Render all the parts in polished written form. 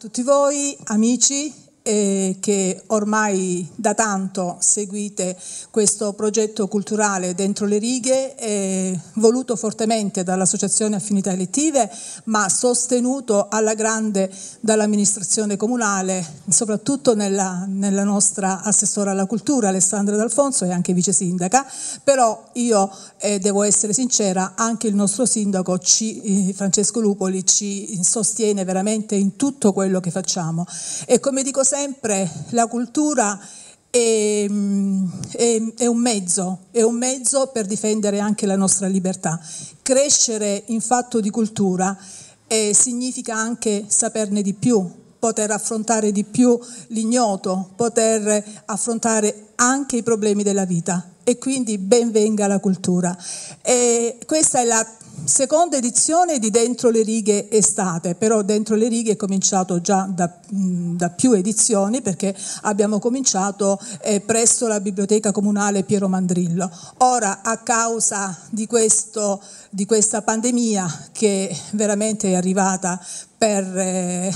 tutti voi, amici, che ormai da tanto seguite questo progetto culturale Dentro le righe, voluto fortemente dall'Associazione Affinità Elettive, ma sostenuto alla grande dall'amministrazione comunale, soprattutto nella nostra assessora alla cultura Alessandra D'Alfonso e anche vice sindaca. Però io devo essere sincera, anche il nostro sindaco Francesco Lupoli ci sostiene veramente in tutto quello che facciamo, e come dico sempre, la cultura è un mezzo per difendere anche la nostra libertà. Crescere in fatto di cultura significa anche saperne di più, poter affrontare di più l'ignoto, poter affrontare anche i problemi della vita, e quindi ben venga la cultura. Questa è la seconda edizione di Dentro le righe estate, però Dentro le righe è cominciato già da più edizioni, perché abbiamo cominciato presso la biblioteca comunale Piero Mandrillo. Ora, a causa di questa pandemia che veramente è arrivata per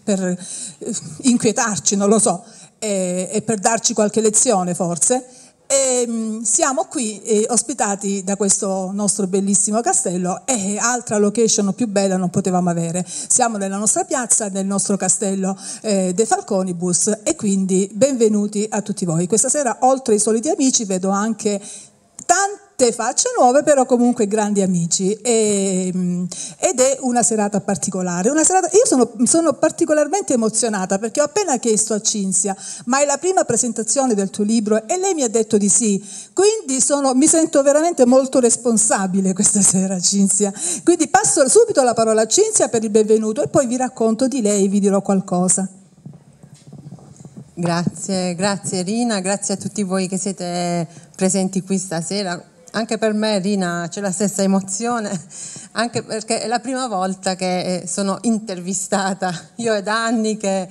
inquietarci, non lo so, e per darci qualche lezione forse, siamo qui ospitati da questo nostro bellissimo castello, e altra location più bella non potevamo avere. Siamo nella nostra piazza, nel nostro castello De Falconibus, e quindi benvenuti a tutti voi. Questa sera, oltre ai soliti amici, vedo anche tante facce nuove, però comunque grandi amici, ed è una serata particolare. Io sono particolarmente emozionata, perché ho appena chiesto a Cinzia: ma è la prima presentazione del tuo libro? E lei mi ha detto di sì, quindi mi sento veramente molto responsabile questa sera, Cinzia. Quindi passo subito la parola a Cinzia per il benvenuto, e poi vi racconto di lei, vi dirò qualcosa. Grazie Rina, grazie a tutti voi che siete presenti qui stasera. Anche per me, Rina, c'è la stessa emozione, anche perché è la prima volta che sono intervistata. Io è da anni che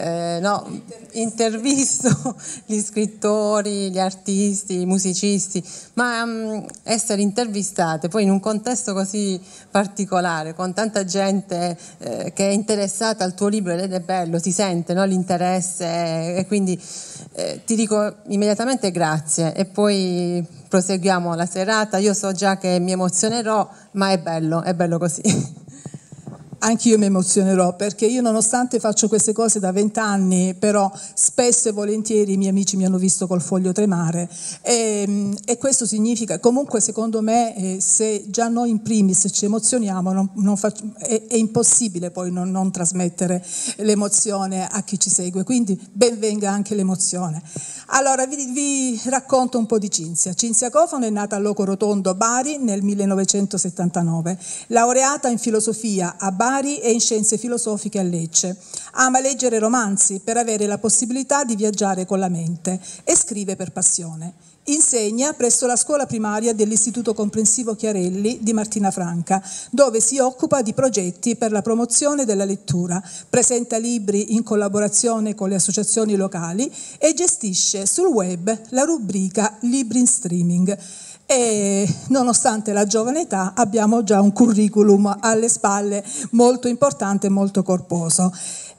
intervisto gli scrittori, gli artisti, i musicisti, ma essere intervistate poi in un contesto così particolare, con tanta gente che è interessata al tuo libro, ed è bello, si sente, no, l'interesse, e quindi ti dico immediatamente grazie, e poi proseguiamo la serata. Io so già che mi emozionerò, ma è bello così. Anch'io mi emozionerò, perché io, nonostante faccio queste cose da 20 anni, però spesso e volentieri i miei amici mi hanno visto col foglio tremare, e questo significa, comunque secondo me, se già noi in primis ci emozioniamo, è impossibile poi non trasmettere l'emozione a chi ci segue, quindi ben venga anche l'emozione. Allora vi racconto un po' di Cinzia. Cinzia Cofano è nata a Loco Rotondo, Bari, nel 1979, laureata in filosofia a Bari e in scienze filosofiche a Lecce. Ama leggere romanzi per avere la possibilità di viaggiare con la mente, e scrive per passione. Insegna presso la scuola primaria dell'Istituto Comprensivo Chiarelli di Martina Franca, dove si occupa di progetti per la promozione della lettura, presenta libri in collaborazione con le associazioni locali e gestisce sul web la rubrica Libri in Streaming. E nonostante la giovane età abbiamo già un curriculum alle spalle molto importante e molto corposo.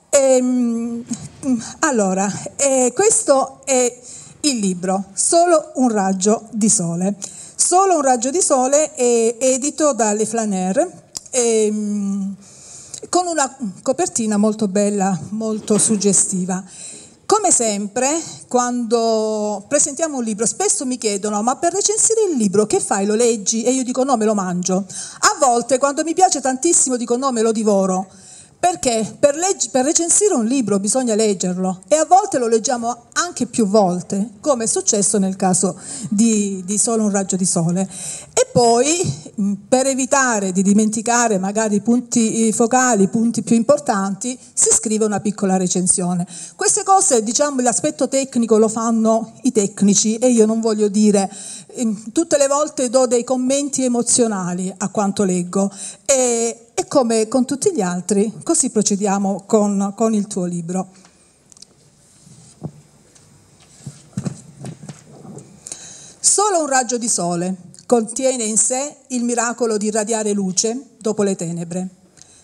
Allora, questo è il libro Solo un raggio di sole. Solo un raggio di sole è edito da Le Flaneur, con una copertina molto bella, molto suggestiva. Come sempre, quando presentiamo un libro, spesso mi chiedono: ma per recensire il libro che fai? Lo leggi? E io dico: no, me lo mangio. A volte, quando mi piace tantissimo, dico: no, me lo divoro. Perché per recensire un libro bisogna leggerlo, e a volte lo leggiamo anche più volte, come è successo nel caso di Solo un raggio di sole. E poi, per evitare di dimenticare magari i punti focali, i punti più importanti, si scrive una piccola recensione. Queste cose, diciamo, l'aspetto tecnico lo fanno i tecnici, e io non voglio dire, tutte le volte do dei commenti emozionali a quanto leggo, e come con tutti gli altri, così procediamo con il tuo libro. Solo un raggio di sole contiene in sé il miracolo di irradiare luce dopo le tenebre.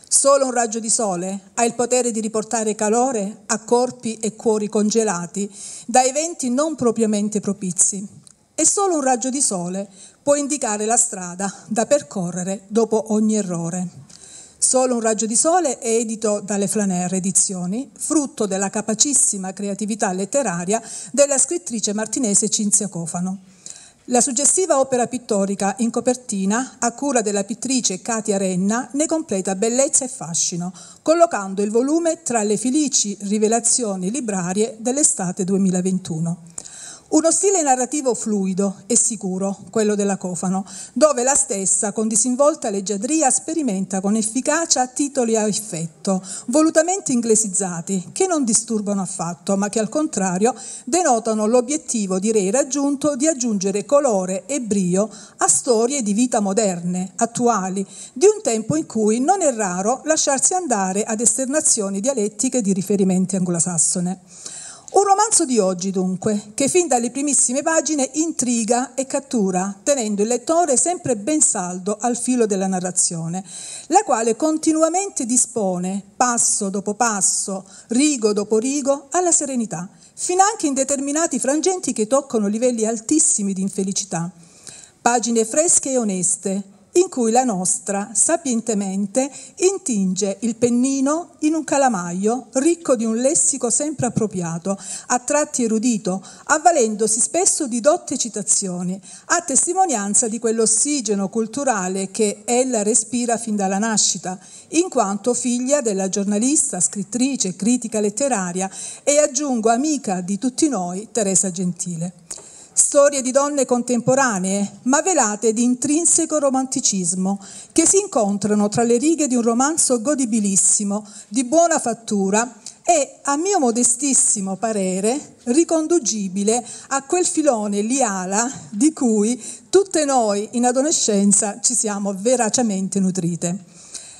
Solo un raggio di sole ha il potere di riportare calore a corpi e cuori congelati da eventi non propriamente propizi. E solo un raggio di sole può indicare la strada da percorrere dopo ogni errore. Solo un raggio di sole è edito dalle Flaner Edizioni, frutto della capacissima creatività letteraria della scrittrice martinese Cinzia Cofano. La suggestiva opera pittorica in copertina, a cura della pittrice Katia Renna, ne completa bellezza e fascino, collocando il volume tra le felici rivelazioni librarie dell'estate 2021. Uno stile narrativo fluido e sicuro, quello della Cofano, dove la stessa, con disinvolta leggiadria, sperimenta con efficacia titoli a effetto, volutamente inglesizzati, che non disturbano affatto, ma che al contrario denotano l'obiettivo, direi raggiunto, di aggiungere colore e brio a storie di vita moderne, attuali, di un tempo in cui non è raro lasciarsi andare ad esternazioni dialettiche di riferimenti anglosassone. Un romanzo di oggi, dunque, che fin dalle primissime pagine intriga e cattura, tenendo il lettore sempre ben saldo al filo della narrazione, la quale continuamente dispone, passo dopo passo, rigo dopo rigo, alla serenità, finanche in determinati frangenti che toccano livelli altissimi di infelicità. Pagine fresche e oneste, in cui la nostra, sapientemente, intinge il pennino in un calamaio ricco di un lessico sempre appropriato, a tratti erudito, avvalendosi spesso di dotte citazioni, a testimonianza di quell'ossigeno culturale che ella respira fin dalla nascita, in quanto figlia della giornalista, scrittrice, critica letteraria e, aggiungo, amica di tutti noi, Teresa Gentile. Storie di donne contemporanee, ma velate di intrinseco romanticismo, che si incontrano tra le righe di un romanzo godibilissimo, di buona fattura e, a mio modestissimo parere, riconducibile a quel filone liala di cui tutte noi in adolescenza ci siamo veracemente nutrite.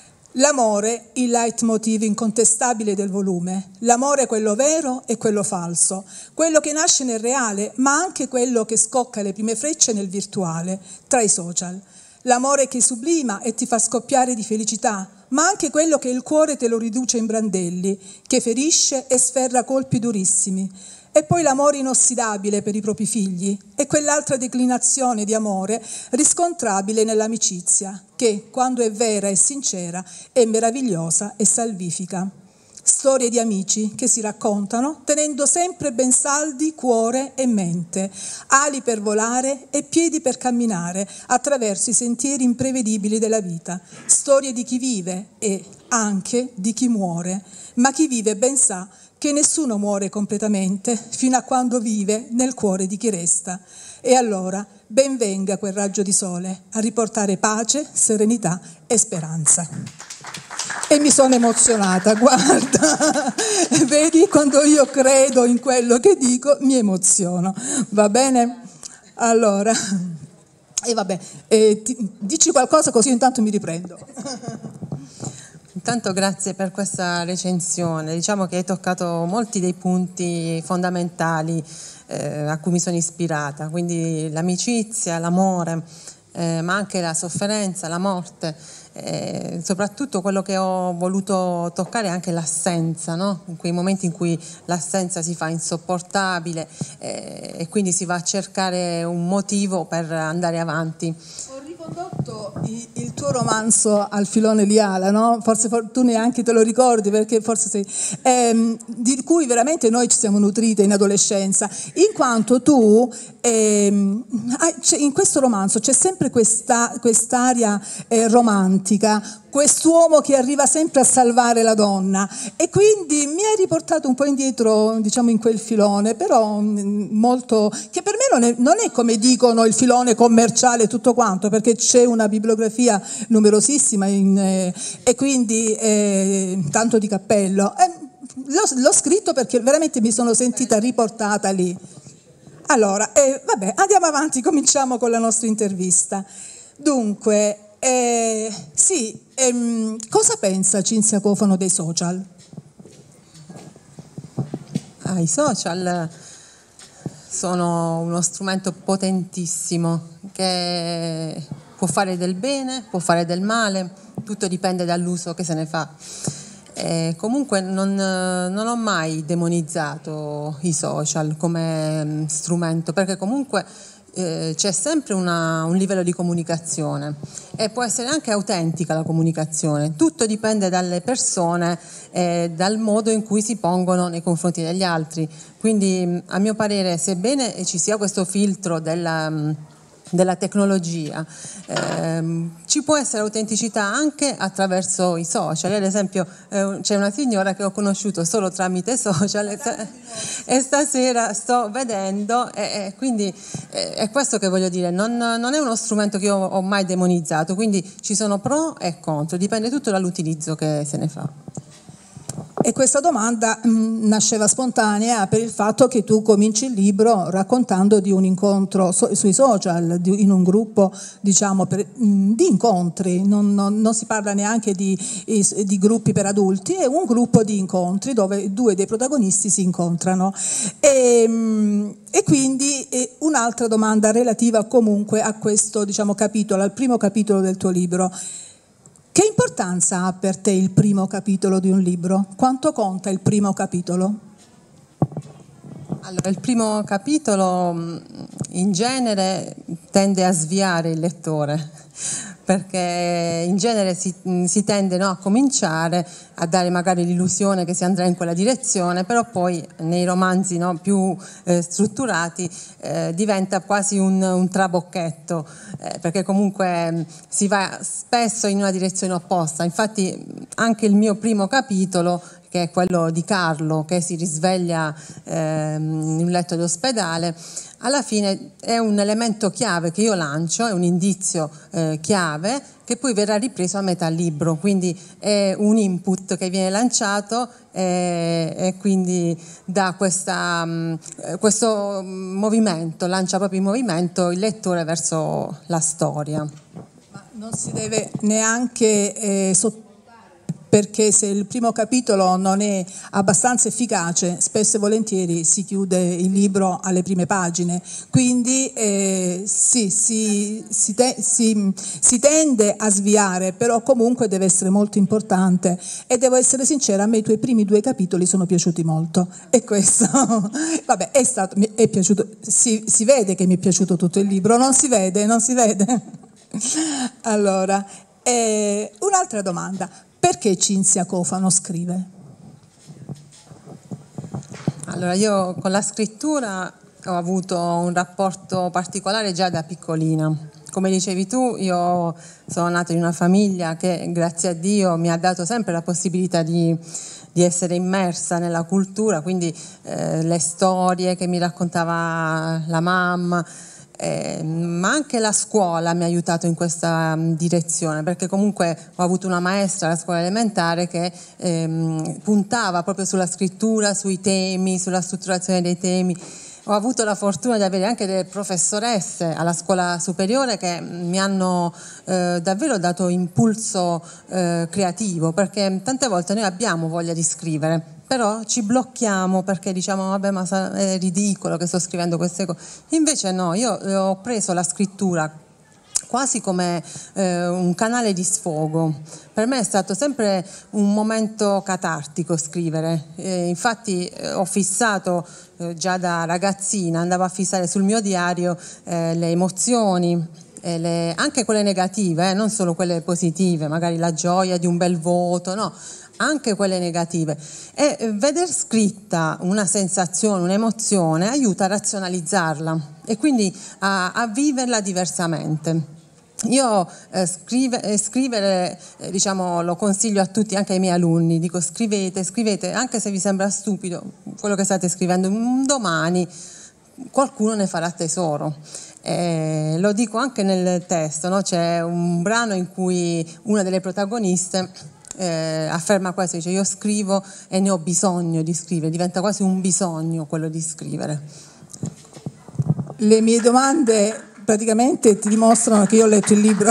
L'amore, il leitmotiv incontestabile del volume, l'amore quello vero e quello falso, quello che nasce nel reale, ma anche quello che scocca le prime frecce nel virtuale, tra i social. L'amore che sublima e ti fa scoppiare di felicità, ma anche quello che il cuore te lo riduce in brandelli, che ferisce e sferra colpi durissimi. E poi l'amore inossidabile per i propri figli e quell'altra declinazione di amore riscontrabile nell'amicizia, che, quando è vera e sincera, è meravigliosa e salvifica. Storie di amici che si raccontano tenendo sempre ben saldi cuore e mente, ali per volare e piedi per camminare attraverso i sentieri imprevedibili della vita. Storie di chi vive e anche di chi muore, ma chi vive ben sa che nessuno muore completamente fino a quando vive nel cuore di chi resta. E allora ben venga quel raggio di sole a riportare pace, serenità e speranza. E mi sono emozionata, guarda, vedi, quando io credo in quello che dico mi emoziono, va bene? Allora, e vabbè, dici qualcosa così intanto mi riprendo. Intanto grazie per questa recensione, diciamo che hai toccato molti dei punti fondamentali a cui mi sono ispirata, quindi l'amicizia, l'amore, ma anche la sofferenza, la morte, soprattutto quello che ho voluto toccare è anche l'assenza, no? In quei momenti in cui l'assenza si fa insopportabile e quindi si va a cercare un motivo per andare avanti. Condotto il tuo romanzo al filone liala, no? Forse tu neanche te lo ricordi perché forse sei, di cui veramente noi ci siamo nutrite in adolescenza, in quanto tu in questo romanzo c'è sempre quest'aria romantica, quest'uomo che arriva sempre a salvare la donna e quindi mi hai riportato un po' indietro, diciamo, in quel filone, però molto, che per me non è come dicono il filone commerciale tutto quanto, perché c'è una bibliografia numerosissima e quindi tanto di cappello. L'ho scritto perché veramente mi sono sentita riportata lì. Allora, vabbè, andiamo avanti, cominciamo con la nostra intervista. Dunque, sì, cosa pensa Cinzia Cofano dei social? I social sono uno strumento potentissimo che può fare del bene, può fare del male, tutto dipende dall'uso che se ne fa. Comunque non ho mai demonizzato i social come strumento, perché comunque c'è sempre un livello di comunicazione e può essere anche autentica la comunicazione, tutto dipende dalle persone e dal modo in cui si pongono nei confronti degli altri. Quindi a mio parere, sebbene ci sia questo filtro della tecnologia, ci può essere autenticità anche attraverso i social. Ad esempio c'è una signora che ho conosciuto solo tramite social e stasera sto vedendo, e quindi è questo che voglio dire, non è uno strumento che io ho mai demonizzato, quindi ci sono pro e contro, dipende tutto dall'utilizzo che se ne fa. E questa domanda nasceva spontanea per il fatto che tu cominci il libro raccontando di un incontro sui social, in un gruppo, diciamo, di incontri, non si parla neanche di gruppi per adulti, è un gruppo di incontri dove due dei protagonisti si incontrano. E quindi un'altra domanda relativa comunque a questo, diciamo, capitolo, al primo capitolo del tuo libro. Che importanza ha per te il primo capitolo di un libro? Quanto conta il primo capitolo? Allora, il primo capitolo in genere tende a sviare il lettore, perché in genere si tende, no, a cominciare a dare magari l'illusione che si andrà in quella direzione, però poi nei romanzi, no, più strutturati diventa quasi un trabocchetto, perché comunque si va spesso in una direzione opposta. Infatti anche il mio primo capitolo, che è quello di Carlo che si risveglia in un letto d'ospedale, alla fine è un elemento chiave che io lancio, è un indizio chiave che poi verrà ripreso a metà libro, quindi è un input che viene lanciato e quindi dà questo movimento, lancia proprio in movimento il lettore verso la storia. Ma non si deve neanche perché se il primo capitolo non è abbastanza efficace, spesso e volentieri si chiude il libro alle prime pagine, quindi si tende a sviare, però comunque deve essere molto importante. E devo essere sincera, a me i tuoi primi 2 capitoli sono piaciuti molto, e questo vabbè, è piaciuto, si vede che mi è piaciuto tutto il libro, non si vede allora, un'altra domanda: perché Cinzia Cofano scrive? Allora, io con la scrittura ho avuto un rapporto particolare già da piccolina. Come dicevi tu, io sono nata in una famiglia che, grazie a Dio, mi ha dato sempre la possibilità di essere immersa nella cultura, quindi le storie che mi raccontava la mamma, ma anche la scuola mi ha aiutato in questa direzione, perché comunque ho avuto una maestra alla scuola elementare che puntava proprio sulla scrittura, sui temi, sulla strutturazione dei temi. Ho avuto la fortuna di avere anche delle professoresse alla scuola superiore che mi hanno davvero dato impulso creativo, perché tante volte noi abbiamo voglia di scrivere, però ci blocchiamo perché diciamo vabbè, ma è ridicolo che sto scrivendo queste cose. Invece no, io ho preso la scrittura quasi come un canale di sfogo. Per me è stato sempre un momento catartico scrivere, infatti ho fissato già da ragazzina, andavo a fissare sul mio diario le emozioni, anche quelle negative, non solo quelle positive, magari la gioia di un bel voto, no, anche quelle negative, e veder scritta una sensazione, un'emozione aiuta a razionalizzarla e quindi a viverla diversamente. Io scrivere diciamo, lo consiglio a tutti, anche ai miei alunni, dico scrivete, anche se vi sembra stupido quello che state scrivendo, un domani qualcuno ne farà tesoro. Lo dico anche nel testo, no? C'è un brano in cui una delle protagoniste afferma questo, dice io scrivo e ne ho bisogno di scrivere, diventa quasi un bisogno quello di scrivere. Le mie domande praticamente ti dimostrano che io ho letto il libro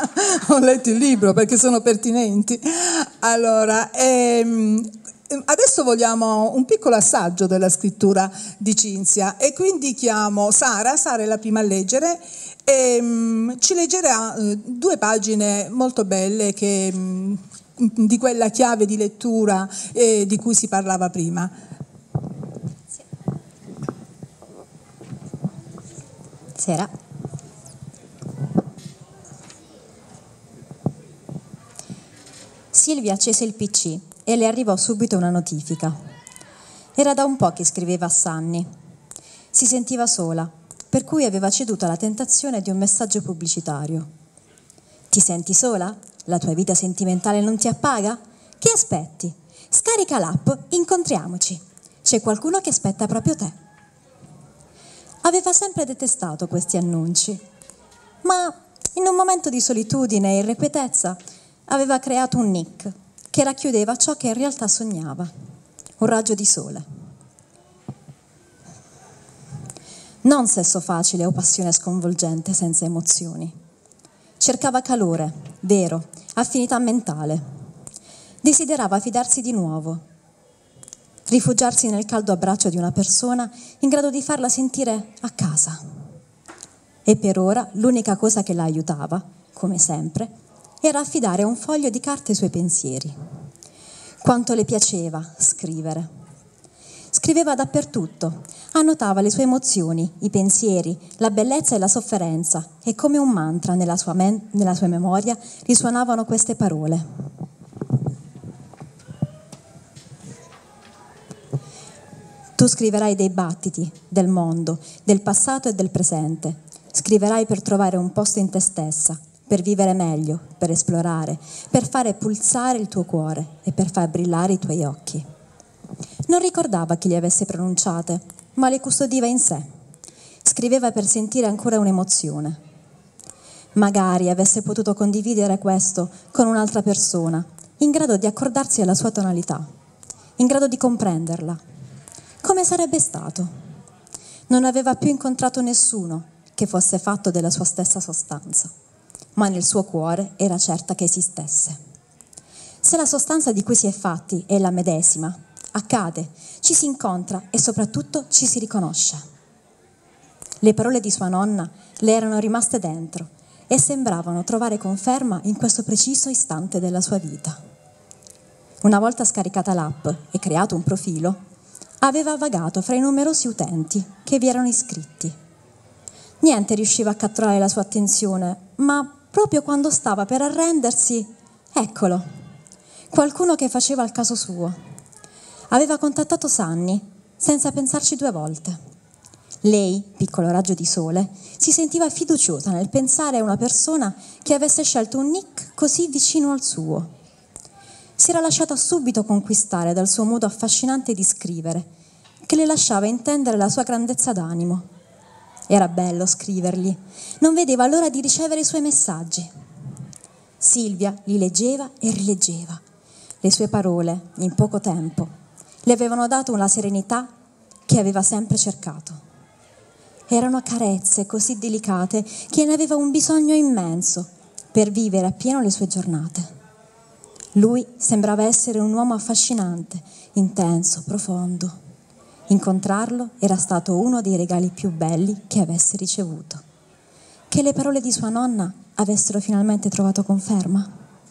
perché sono pertinenti. Allora, adesso adesso vogliamo un piccolo assaggio della scrittura di Cinzia e quindi chiamo Sara è la prima a leggere e ci leggerà 2 pagine molto belle di quella chiave di lettura di cui si parlava prima. Sera. Silvia accese il PC e le arrivò subito una notifica. Era da un po' che scriveva a Sunny. Si sentiva sola, per cui aveva ceduto alla tentazione di un messaggio pubblicitario. Ti senti sola? La tua vita sentimentale non ti appaga? Che aspetti? Scarica l'app, incontriamoci. C'è qualcuno che aspetta proprio te. Aveva sempre detestato questi annunci, ma in un momento di solitudine e irrequietezza aveva creato un nick che racchiudeva ciò che in realtà sognava, un raggio di sole. Non sesso facile o passione sconvolgente senza emozioni. Cercava calore, vero, affinità mentale. Desiderava fidarsi di nuovo, rifugiarsi nel caldo abbraccio di una persona in grado di farla sentire a casa. E per ora l'unica cosa che la aiutava, come sempre, era affidare un foglio di carta ai suoi pensieri. Quanto le piaceva scrivere. Scriveva dappertutto, annotava le sue emozioni, i pensieri, la bellezza e la sofferenza, e come un mantra nella sua memoria risuonavano queste parole. Tu scriverai dei battiti del mondo, del passato e del presente. Scriverai per trovare un posto in te stessa, per vivere meglio, per esplorare, per fare pulsare il tuo cuore e per far brillare i tuoi occhi. Non ricordava chi le avesse pronunciate, ma le custodiva in sé. Scriveva per sentire ancora un'emozione. Magari avesse potuto condividere questo con un'altra persona, in grado di accordarsi alla sua tonalità, in grado di comprenderla. Come sarebbe stato? Non aveva più incontrato nessuno che fosse fatto della sua stessa sostanza, ma nel suo cuore era certa che esistesse. Se la sostanza di cui si è fatti è la medesima, accade, ci si incontra e soprattutto ci si riconosce. Le parole di sua nonna le erano rimaste dentro e sembravano trovare conferma in questo preciso istante della sua vita. Una volta scaricata l'app e creato un profilo, aveva vagato fra i numerosi utenti che vi erano iscritti. Niente riusciva a catturare la sua attenzione, ma proprio quando stava per arrendersi, eccolo, qualcuno che faceva il caso suo. Aveva contattato Sunny senza pensarci 2 volte. Lei, piccolo raggio di sole, si sentiva fiduciosa nel pensare a una persona che avesse scelto un nick così vicino al suo. Si era lasciata subito conquistare dal suo modo affascinante di scrivere, che le lasciava intendere la sua grandezza d'animo. Era bello scrivergli, non vedeva l'ora di ricevere i suoi messaggi. Silvia li leggeva e rileggeva. Le sue parole, in poco tempo, le avevano dato una serenità che aveva sempre cercato. Erano carezze così delicate che ne aveva un bisogno immenso per vivere appieno le sue giornate. Lui sembrava essere un uomo affascinante, intenso, profondo. Incontrarlo era stato uno dei regali più belli che avesse ricevuto. Che le parole di sua nonna avessero finalmente trovato conferma.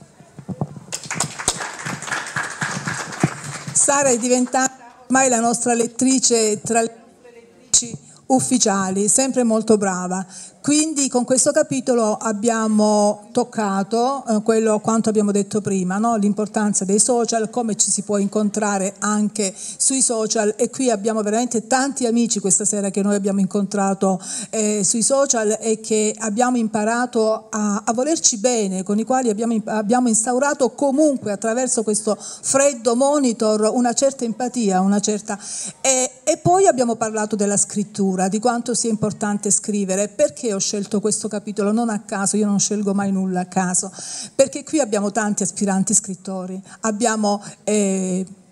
Sara è diventata ormai la nostra lettrice tra le lettrici ufficiali, sempre molto brava. Quindi con questo capitolo abbiamo toccato quello quanto abbiamo detto prima, no? L'importanza dei social, come ci si può incontrare anche sui social, e qui abbiamo veramente tanti amici questa sera che noi abbiamo incontrato sui social e che abbiamo imparato a volerci bene, con i quali abbiamo instaurato comunque attraverso questo freddo monitor una certa empatia, una certa e poi abbiamo parlato della scrittura, di quanto sia importante scrivere. Perché ho scelto questo capitolo? Non a caso, io non scelgo mai nulla a caso, perché qui abbiamo tanti aspiranti scrittori, abbiamo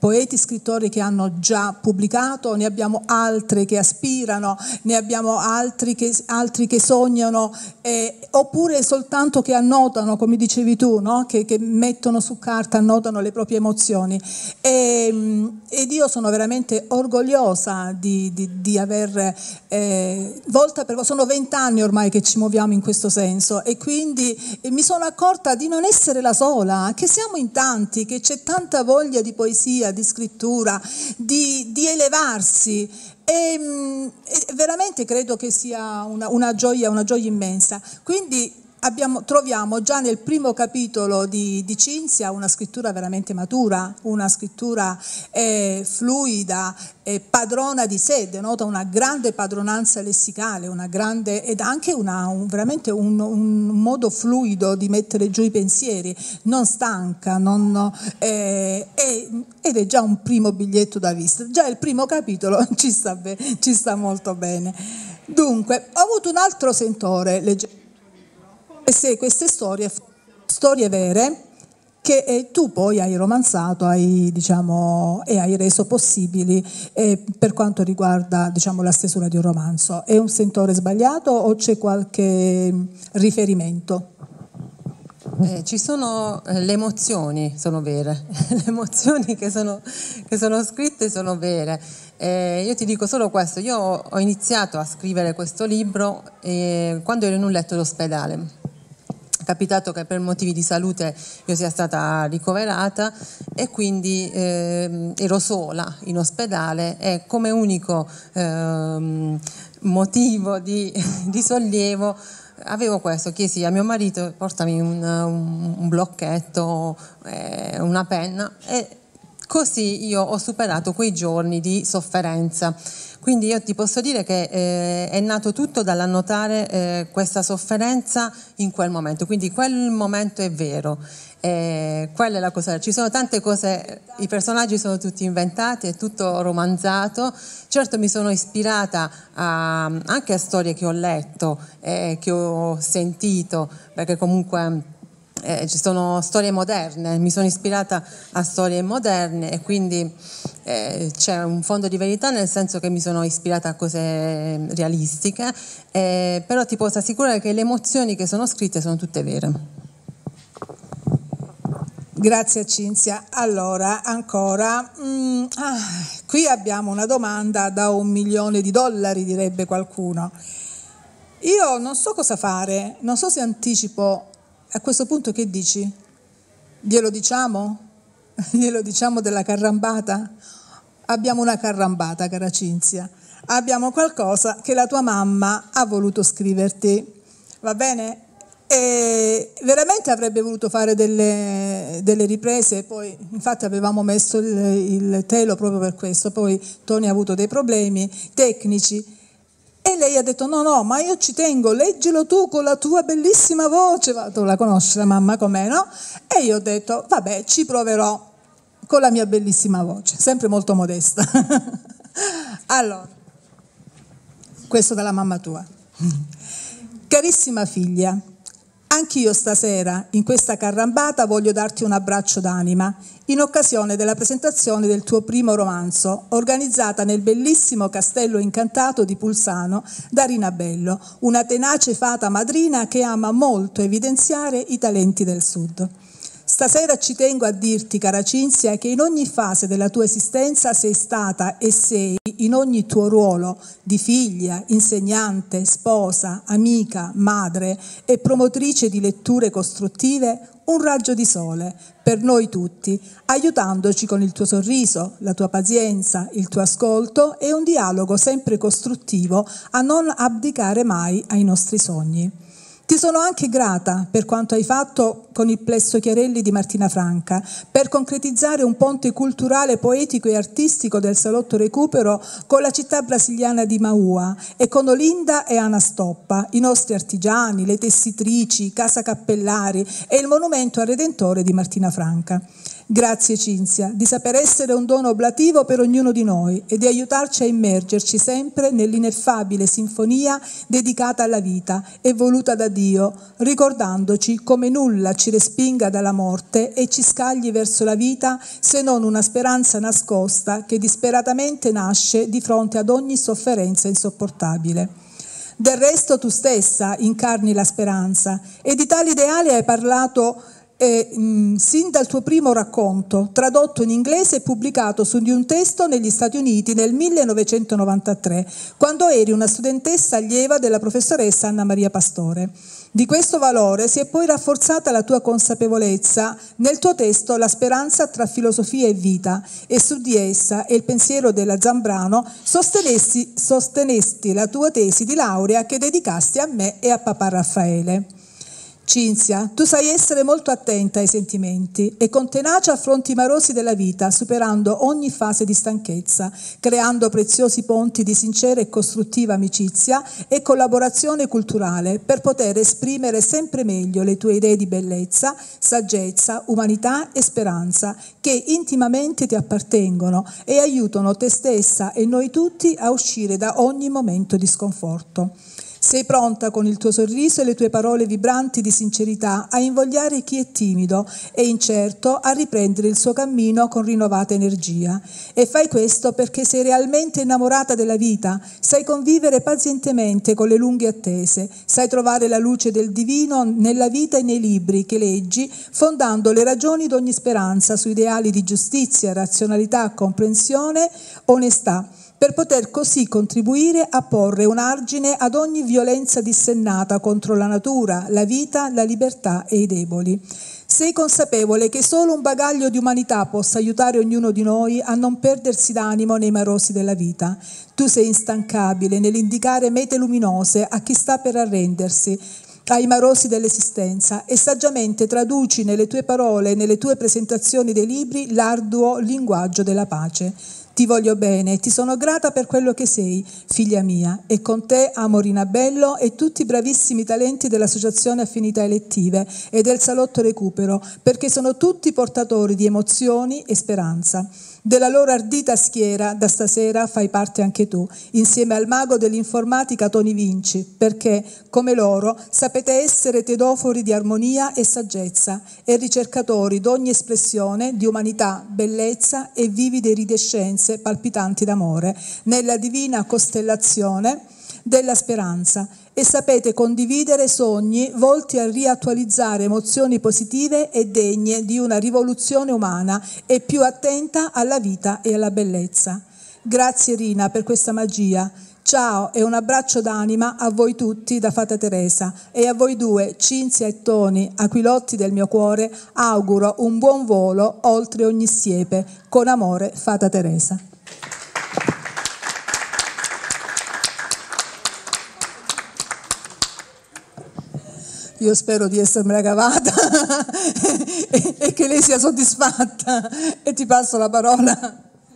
poeti, scrittori che hanno già pubblicato, ne abbiamo altri che aspirano, ne abbiamo altri che sognano, oppure soltanto che annotano, come dicevi tu, no? che mettono su carta, annotano le proprie emozioni. Ed io sono veramente orgogliosa di aver volta per volta, sono 20 anni ormai che ci muoviamo in questo senso, e quindi mi sono accorta di non essere la sola, che siamo in tanti, che c'è tanta voglia di poesia, di scrittura, di elevarsi, e veramente credo che sia una gioia immensa. Quindi troviamo già nel primo capitolo di Cinzia una scrittura veramente matura, una scrittura fluida, padrona di sé, denota una grande padronanza lessicale, ed anche veramente un modo fluido di mettere giù i pensieri, non stanca, ed è già un primo biglietto da visita, già il primo capitolo ci sta molto bene. Dunque, ho avuto un altro sentore leggendo se queste storie vere che tu poi hai romanzato, e hai reso possibili per quanto riguarda la stesura di un romanzo. È un sentore sbagliato o c'è qualche riferimento? Ci sono le emozioni, sono vere, le emozioni che sono scritte sono vere. Io ti dico solo questo: io ho iniziato a scrivere questo libro quando ero in un letto d'ospedale. È capitato che per motivi di salute io sia stata ricoverata e quindi ero sola in ospedale, e come unico motivo di sollievo avevo questo: chiesi a mio marito: portami un blocchetto, una penna, e così io ho superato quei giorni di sofferenza. Quindi io ti posso dire che è nato tutto dall'annotare questa sofferenza in quel momento, quindi quel momento è vero. Quella è la cosa. Ci sono tante cose, i personaggi sono tutti inventati, è tutto romanzato. Certo, mi sono ispirata anche a storie che ho letto, che ho sentito, perché comunque ci sono storie moderne, mi sono ispirata a storie moderne, e quindi c'è un fondo di verità, nel senso che mi sono ispirata a cose realistiche, però ti posso assicurare che le emozioni che sono scritte sono tutte vere. Grazie Cinzia. Allora, ancora, qui abbiamo una domanda da $1 milione, direbbe qualcuno. Io non so cosa fare, non so se anticipo. A questo punto che dici? Glielo diciamo? Glielo diciamo della carrambata? Abbiamo una carrambata, cara Cinzia. Abbiamo qualcosa che la tua mamma ha voluto scriverti, va bene? E veramente avrebbe voluto fare delle riprese, poi infatti avevamo messo il telo proprio per questo, poi Tony ha avuto dei problemi tecnici. E lei ha detto: no, ma io ci tengo, leggilo tu con la tua bellissima voce. Tu la conosci la mamma com'è, no? E io ho detto: vabbè, ci proverò con la mia bellissima voce, sempre molto modesta. Allora, questo dalla mamma tua. Carissima figlia, anch'io stasera in questa carrambata voglio darti un abbraccio d'anima in occasione della presentazione del tuo primo romanzo, organizzata nel bellissimo Castello Incantato di Pulsano da Rina Bello, una tenace fata madrina che ama molto evidenziare i talenti del Sud. Stasera ci tengo a dirti, cara Cinzia, che in ogni fase della tua esistenza sei stata e sei, in ogni tuo ruolo di figlia, insegnante, sposa, amica, madre e promotrice di letture costruttive, un raggio di sole per noi tutti, aiutandoci con il tuo sorriso, la tua pazienza, il tuo ascolto e un dialogo sempre costruttivo a non abdicare mai ai nostri sogni. Ti sono anche grata per quanto hai fatto con il Plesso Chiarelli di Martina Franca, per concretizzare un ponte culturale, poetico e artistico del Salotto Recupero con la città brasiliana di Maua e con Olinda e Ana Stoppa, i nostri artigiani, le tessitrici, Casa Cappellari e il monumento al Redentore di Martina Franca. Grazie Cinzia, di saper essere un dono oblativo per ognuno di noi e di aiutarci a immergerci sempre nell'ineffabile sinfonia dedicata alla vita e voluta da Dio, ricordandoci come nulla ci respinga dalla morte e ci scagli verso la vita se non una speranza nascosta che disperatamente nasce di fronte ad ogni sofferenza insopportabile. Del resto tu stessa incarni la speranza e di tale ideale hai parlato sin dal tuo primo racconto, tradotto in inglese e pubblicato su di un testo negli Stati Uniti nel 1993, quando eri una studentessa allieva della professoressa Anna Maria Pastore. Di questo valore si è poi rafforzata la tua consapevolezza nel tuo testo La speranza tra filosofia e vita, e su di essa e il pensiero della Zambrano sostenesti la tua tesi di laurea che dedicasti a me e a papà Raffaele. Cinzia, tu sai essere molto attenta ai sentimenti e con tenacia affronti i marosi della vita, superando ogni fase di stanchezza, creando preziosi ponti di sincera e costruttiva amicizia e collaborazione culturale per poter esprimere sempre meglio le tue idee di bellezza, saggezza, umanità e speranza che intimamente ti appartengono e aiutano te stessa e noi tutti a uscire da ogni momento di sconforto. Sei pronta con il tuo sorriso e le tue parole vibranti di sincerità a invogliare chi è timido e incerto a riprendere il suo cammino con rinnovata energia. E fai questo perché sei realmente innamorata della vita, sai convivere pazientemente con le lunghe attese, sai trovare la luce del divino nella vita e nei libri che leggi, fondando le ragioni di ogni speranza su ideali di giustizia, razionalità, comprensione, onestà, per poter così contribuire a porre un argine ad ogni violenza dissennata contro la natura, la vita, la libertà e i deboli. Sei consapevole che solo un bagaglio di umanità possa aiutare ognuno di noi a non perdersi d'animo nei marosi della vita. Tu sei instancabile nell'indicare mete luminose a chi sta per arrendersi ai marosi dell'esistenza e saggiamente traduci nelle tue parole e nelle tue presentazioni dei libri l'arduo linguaggio della pace. Ti voglio bene e ti sono grata per quello che sei, figlia mia, e con te amo Rina Bello e tutti i bravissimi talenti dell'Associazione Affinità Elettive e del Salotto Recupero, perché sono tutti portatori di emozioni e speranza. Della loro ardita schiera da stasera fai parte anche tu, insieme al mago dell'informatica Tony Vinci, perché, come loro, sapete essere tedofori di armonia e saggezza e ricercatori d'ogni espressione di umanità, bellezza e vivide iridescenze palpitanti d'amore, nella divina costellazione della speranza, e sapete condividere sogni volti a riattualizzare emozioni positive e degne di una rivoluzione umana e più attenta alla vita e alla bellezza. Grazie Rina per questa magia. Ciao e un abbraccio d'anima a voi tutti da Fata Teresa, e a voi due, Cinzia e Tony, aquilotti del mio cuore, auguro un buon volo oltre ogni siepe. Con amore, Fata Teresa. Io spero di essermela cavata e che lei sia soddisfatta, e ti passo la parola.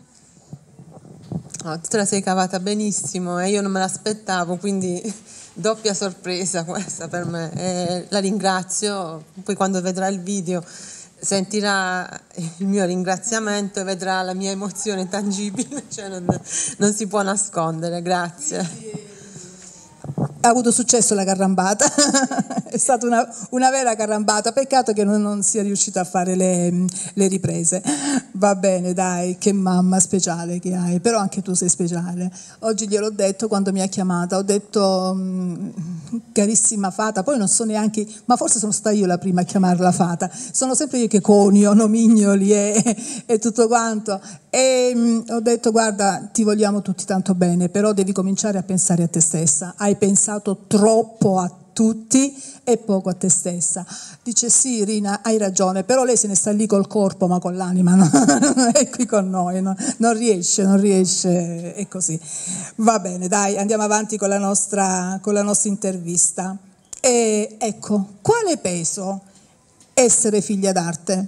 Oh, tu te la sei cavata benissimo e io non me l'aspettavo, quindi doppia sorpresa questa per me. La ringrazio, poi quando vedrà il video sentirà il mio ringraziamento e vedrà la mia emozione tangibile, cioè non si può nascondere. Grazie. Ha avuto successo la carrambata, è stata una vera carrambata, peccato che non sia riuscita a fare le riprese. Va bene, dai, che mamma speciale che hai, però anche tu sei speciale. Oggi gliel'ho detto quando mi ha chiamata, ho detto carissima Fata, poi non so neanche, ma forse sono stata io la prima a chiamarla Fata, sono sempre io che conio, nomignoli e tutto quanto, e ho detto guarda, ti vogliamo tutti tanto bene, però devi cominciare a pensare a te stessa, hai pensato troppo a tutti e poco a te stessa. Dice sì Rina, hai ragione, però lei se ne sta lì col corpo ma con l'anima non è qui con noi, non riesce, è così. Va bene, dai, andiamo avanti con la nostra intervista. E ecco, quale peso essere figlia d'arte?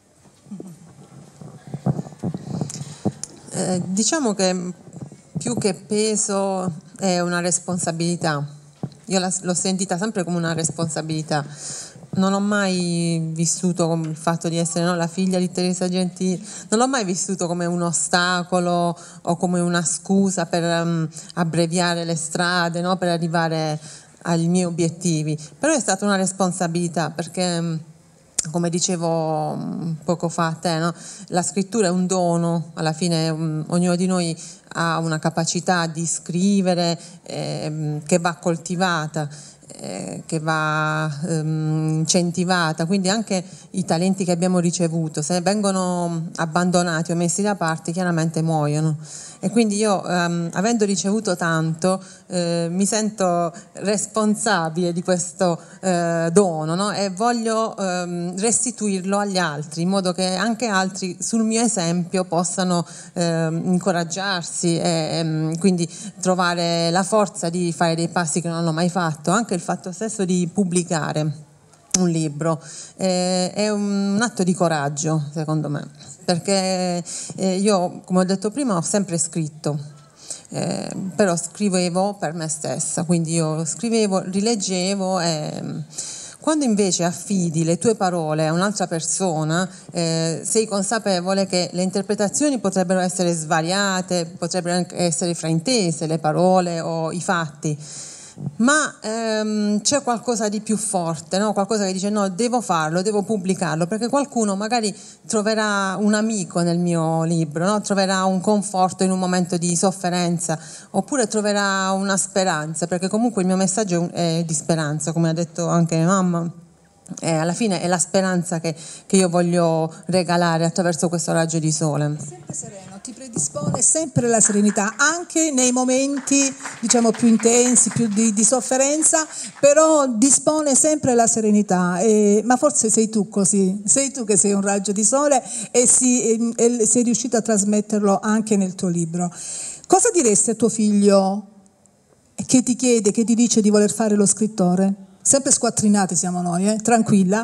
Diciamo che più che peso è una responsabilità. Io l'ho sentita sempre come una responsabilità. non ho mai vissuto come il fatto di essere, no, la figlia di Teresa Gentili, non l'ho mai vissuto come un ostacolo o come una scusa per abbreviare le strade, no, per arrivare ai miei obiettivi, però è stata una responsabilità, perché come dicevo poco fa a te, no? La scrittura è un dono, alla fine ognuno di noi ha una capacità di scrivere che va coltivata, che va incentivata, quindi anche i talenti che abbiamo ricevuto, se vengono abbandonati o messi da parte, chiaramente muoiono. E quindi io, avendo ricevuto tanto, mi sento responsabile di questo dono, no? E voglio restituirlo agli altri, in modo che anche altri sul mio esempio possano incoraggiarsi e quindi trovare la forza di fare dei passi che non hanno mai fatto. Anche il fatto stesso di pubblicare un libro è un atto di coraggio, secondo me, perché io, come ho detto prima, ho sempre scritto, però scrivevo per me stessa, quindi io scrivevo, rileggevo e quando invece affidi le tue parole a un'altra persona, sei consapevole che le interpretazioni potrebbero essere svariate, potrebbero anche essere fraintese le parole o i fatti, ma c'è qualcosa di più forte, no? Qualcosa che dice no, devo farlo, devo pubblicarlo, perché qualcuno magari troverà un amico nel mio libro, no? Troverà un conforto in un momento di sofferenza, oppure troverà una speranza, perché comunque il mio messaggio è di speranza, come ha detto anche mamma. Alla fine è la speranza che io voglio regalare attraverso questo raggio di sole. Sempre sereno, ti predispone sempre la serenità, anche nei momenti diciamo più intensi, più di sofferenza, però dispone sempre la serenità. Ma forse sei tu così, sei tu che sei un raggio di sole e sei riuscito a trasmetterlo anche nel tuo libro. Cosa diresti a tuo figlio che ti chiede, che ti dice di voler fare lo scrittore? Sempre squattrinati siamo noi, tranquilla.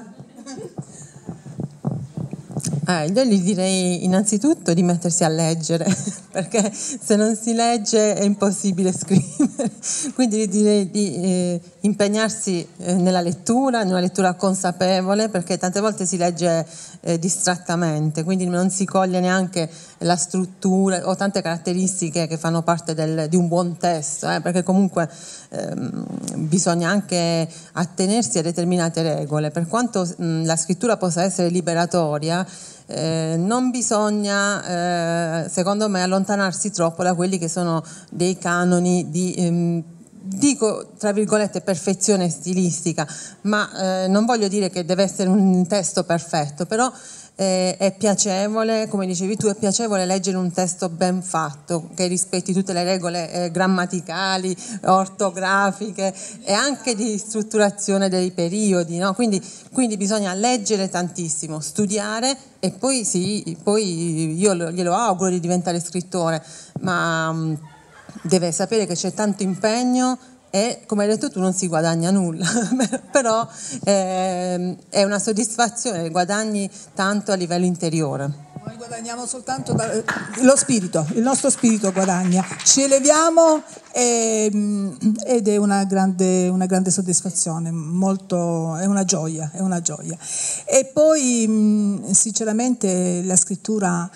Io gli direi innanzitutto di mettersi a leggere, perché se non si legge è impossibile scrivere, quindi gli direi di impegnarsi nella lettura, in una lettura consapevole, perché tante volte si legge distrattamente, quindi non si coglie neanche la struttura o tante caratteristiche che fanno parte di un buon testo, perché comunque bisogna anche attenersi a determinate regole. Per quanto la scrittura possa essere liberatoria, non bisogna secondo me allontanarsi troppo da quelli che sono dei canoni di dico tra virgolette perfezione stilistica, ma non voglio dire che deve essere un testo perfetto, però è piacevole, come dicevi tu, è piacevole leggere un testo ben fatto, che rispetti tutte le regole grammaticali, ortografiche e anche di strutturazione dei periodi, no? Quindi bisogna leggere tantissimo, studiare e poi io glielo auguro di diventare scrittore, ma deve sapere che c'è tanto impegno e, come hai detto tu, non si guadagna nulla, però è una soddisfazione, guadagni tanto a livello interiore. Noi guadagniamo soltanto lo spirito, il nostro spirito guadagna, ci eleviamo ed è una grande soddisfazione, è una gioia. E poi sinceramente la scrittura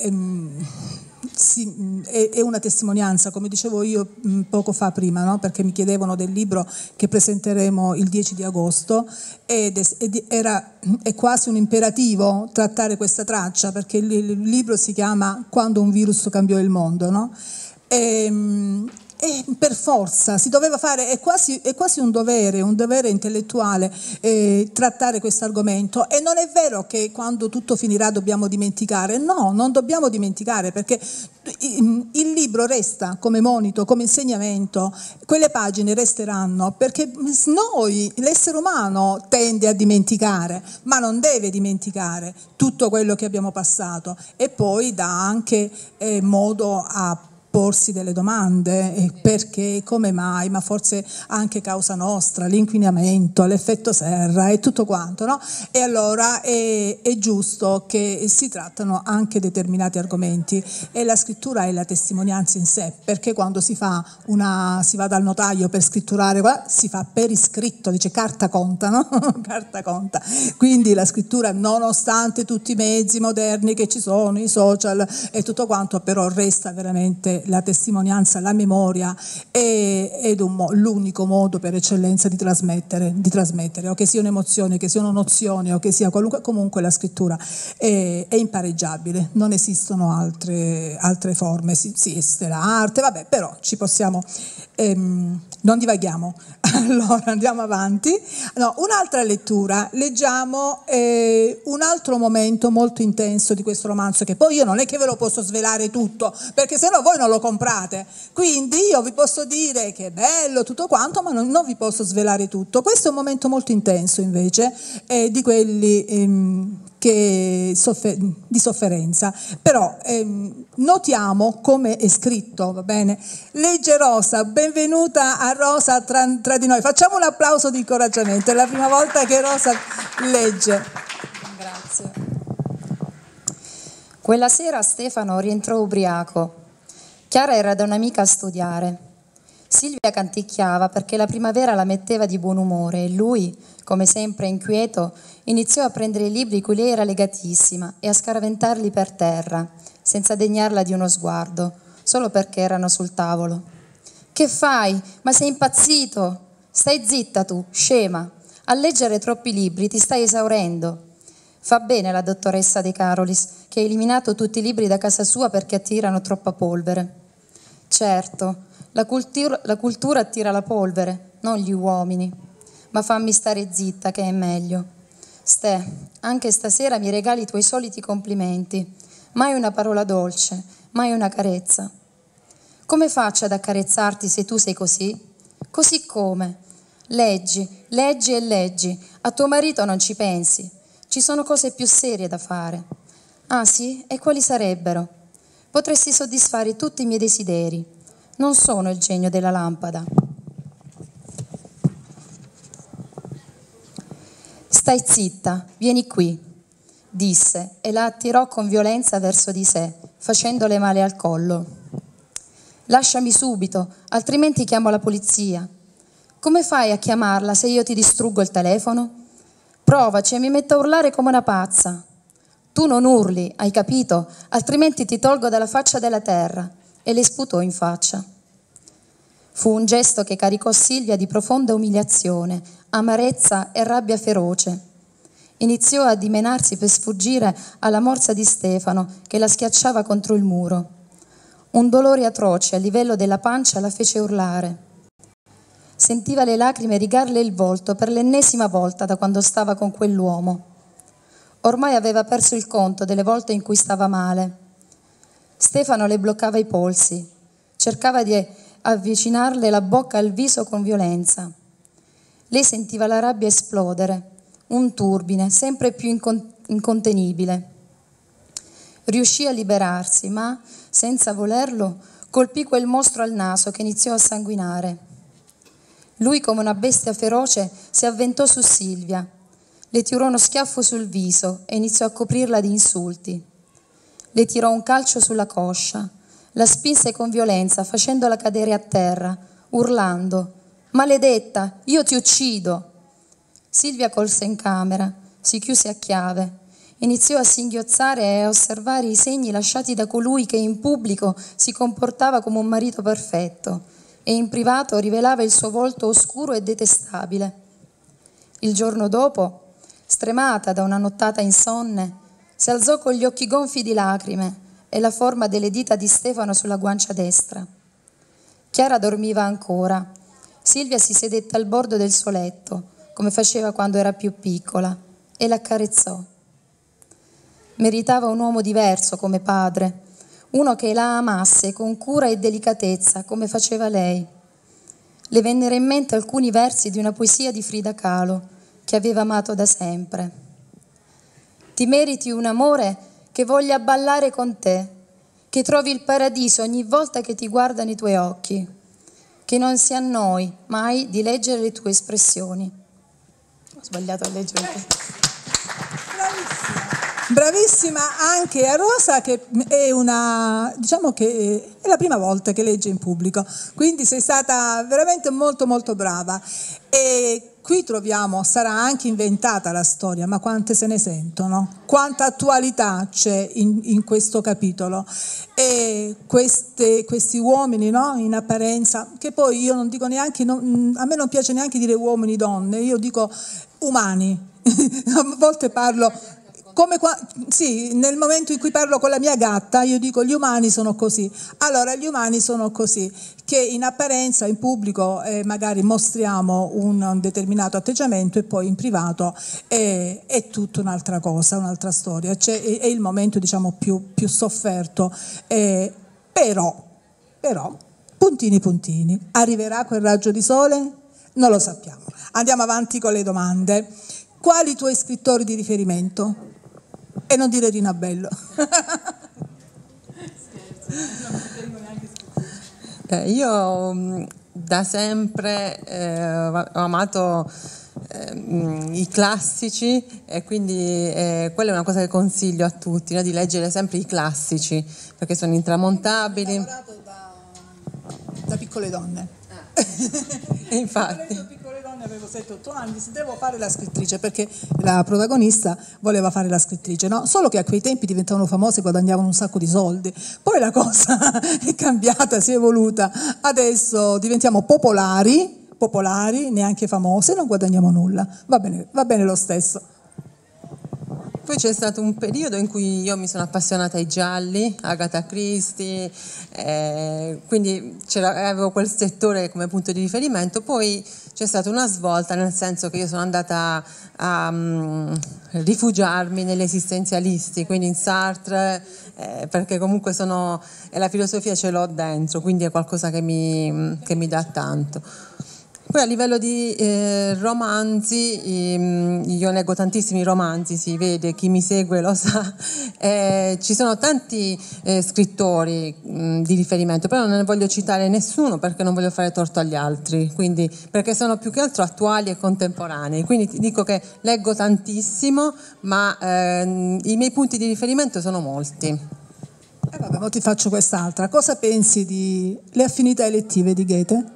è una testimonianza, come dicevo io poco fa prima, no? Perché mi chiedevano del libro che presenteremo il 10 di agosto ed è quasi un imperativo trattare questa traccia, perché il libro si chiama Quando un virus cambiò il mondo, no? E per forza si doveva fare, è quasi un dovere intellettuale trattare questo argomento. E non è vero che quando tutto finirà dobbiamo dimenticare, no, non dobbiamo dimenticare, perché il libro resta come monito, come insegnamento, quelle pagine resteranno, perché noi, l'essere umano tende a dimenticare, ma non deve dimenticare tutto quello che abbiamo passato, e poi dà anche modo a porsi delle domande, perché, come mai, ma forse anche causa nostra, l'inquinamento, l'effetto serra e tutto quanto, no? E allora è giusto che si trattano anche determinati argomenti, e la scrittura è la testimonianza in sé, perché quando si va dal notaio per scritturare, si fa per iscritto, dice carta conta, no? Carta conta. Quindi la scrittura, nonostante tutti i mezzi moderni che ci sono, i social e tutto quanto, però resta veramente la testimonianza, la memoria ed l'unico modo per eccellenza di trasmettere, o che sia un'emozione, che sia una nozione, o che sia qualunque, comunque la scrittura è impareggiabile, non esistono altre forme, sì, esiste l'arte, vabbè, però ci possiamo, non divaghiamo. Allora andiamo avanti. No, un'altra lettura, leggiamo un altro momento molto intenso di questo romanzo, che poi io non è che ve lo posso svelare tutto, perché sennò voi non lo comprate, quindi io vi posso dire che è bello tutto quanto, ma non vi posso svelare tutto. Questo è un momento molto intenso invece, di quelli di sofferenza, però notiamo come è scritto, va bene? Legge Rosa, benvenuta a Rosa tra di noi, facciamo un applauso di incoraggiamento, è la prima volta che Rosa legge. Grazie. Quella sera Stefano rientrò ubriaco. Chiara era da un'amica a studiare. Silvia canticchiava perché la primavera la metteva di buon umore e lui, come sempre inquieto, iniziò a prendere i libri cui lei era legatissima e a scaraventarli per terra, senza degnarla di uno sguardo, solo perché erano sul tavolo. «Che fai? Ma sei impazzito? Stai zitta tu, scema. A leggere troppi libri ti stai esaurendo». Fa bene la dottoressa De Carolis, che ha eliminato tutti i libri da casa sua perché attirano troppa polvere. Certo, la cultura attira la polvere, non gli uomini. Ma fammi stare zitta, che è meglio. Ste, anche stasera mi regali i tuoi soliti complimenti. Mai una parola dolce, mai una carezza. Come faccio ad accarezzarti se tu sei così? Così come? Leggi, leggi e leggi. A tuo marito non ci pensi. Ci sono cose più serie da fare. Ah sì? E quali sarebbero? Potresti soddisfare tutti i miei desideri. Non sono il genio della lampada. Stai zitta, vieni qui, disse e la attirò con violenza verso di sé, facendole male al collo. Lasciami subito, altrimenti chiamo la polizia. Come fai a chiamarla se io ti distruggo il telefono? Provaci e mi metto a urlare come una pazza. Tu non urli, hai capito? Altrimenti ti tolgo dalla faccia della terra. E le sputò in faccia. Fu un gesto che caricò Silvia di profonda umiliazione, amarezza e rabbia feroce. Iniziò a dimenarsi per sfuggire alla morsa di Stefano che la schiacciava contro il muro. Un dolore atroce a livello della pancia la fece urlare. Sentiva le lacrime rigarle il volto per l'ennesima volta da quando stava con quell'uomo. Ormai aveva perso il conto delle volte in cui stava male. Stefano le bloccava i polsi, cercava di avvicinarle la bocca al viso con violenza. Lei sentiva la rabbia esplodere, un turbine sempre più incontenibile. Riuscì a liberarsi, ma, senza volerlo, colpì quel mostro al naso che iniziò a sanguinare. Lui, come una bestia feroce, si avventò su Silvia, le tirò uno schiaffo sul viso e iniziò a coprirla di insulti. Le tirò un calcio sulla coscia, la spinse con violenza facendola cadere a terra, urlando «Maledetta, io ti uccido!». Silvia colse in camera, si chiuse a chiave, iniziò a singhiozzare e a osservare i segni lasciati da colui che in pubblico si comportava come un marito perfetto e in privato rivelava il suo volto oscuro e detestabile. Il giorno dopo, stremata da una nottata insonne, si alzò con gli occhi gonfi di lacrime e la forma delle dita di Stefano sulla guancia destra. Chiara dormiva ancora. Silvia si sedette al bordo del suo letto, come faceva quando era più piccola, e l'accarezzò. Meritava un uomo diverso come padre, uno che la amasse con cura e delicatezza, come faceva lei. Le vennero in mente alcuni versi di una poesia di Frida Kahlo, che aveva amato da sempre. Ti meriti un amore che voglia ballare con te, che trovi il paradiso ogni volta che ti guardano i tuoi occhi, che non si annoi mai di leggere le tue espressioni. Ho sbagliato a leggere. Bravissima anche a Rosa, che è diciamo che è la prima volta che legge in pubblico, quindi sei stata veramente molto molto brava. E qui troviamo, sarà anche inventata la storia, ma quante se ne sentono, quanta attualità c'è in questo capitolo. E questi uomini, no, in apparenza, che poi io non dico neanche, a me non piace neanche dire uomini, donne, io dico umani, a volte parlo... Sì, nel momento in cui parlo con la mia gatta io dico gli umani sono così. Allora gli umani sono così, che in apparenza in pubblico magari mostriamo un determinato atteggiamento e poi in privato è tutta un'altra cosa, un'altra storia. È il momento, diciamo, più sofferto. Però, puntini, arriverà quel raggio di sole? Non lo sappiamo. Andiamo avanti con le domande. Quali i tuoi scrittori di riferimento? E non dire Rina Bello. Io da sempre ho amato i classici e quindi quella è una cosa che consiglio a tutti, no? Di leggere sempre i classici perché sono intramontabili. Ho lavorato da piccole donne. E infatti avevo 7-8 anni, devo fare la scrittrice perché la protagonista voleva fare la scrittrice, no? Solo che a quei tempi diventavano famose e guadagnavano un sacco di soldi, poi la cosa è cambiata, si è evoluta, adesso diventiamo popolari, neanche famose, non guadagniamo nulla, va bene lo stesso. Poi c'è stato un periodo in cui io mi sono appassionata ai gialli, Agatha Christie, quindi avevo quel settore come punto di riferimento. Poi c'è stata una svolta, nel senso che io sono andata a rifugiarmi negli esistenzialisti, quindi in Sartre, perché comunque la filosofia ce l'ho dentro, quindi è qualcosa che mi dà tanto. Poi a livello di romanzi, io leggo tantissimi romanzi, si vede, chi mi segue lo sa, ci sono tanti scrittori di riferimento, però non ne voglio citare nessuno perché non voglio fare torto agli altri, quindi, perché sono più che altro attuali e contemporanei, quindi ti dico che leggo tantissimo, ma i miei punti di riferimento sono molti. Vabbè, ma ti faccio quest'altra. Cosa pensi le affinità elettive di Goethe?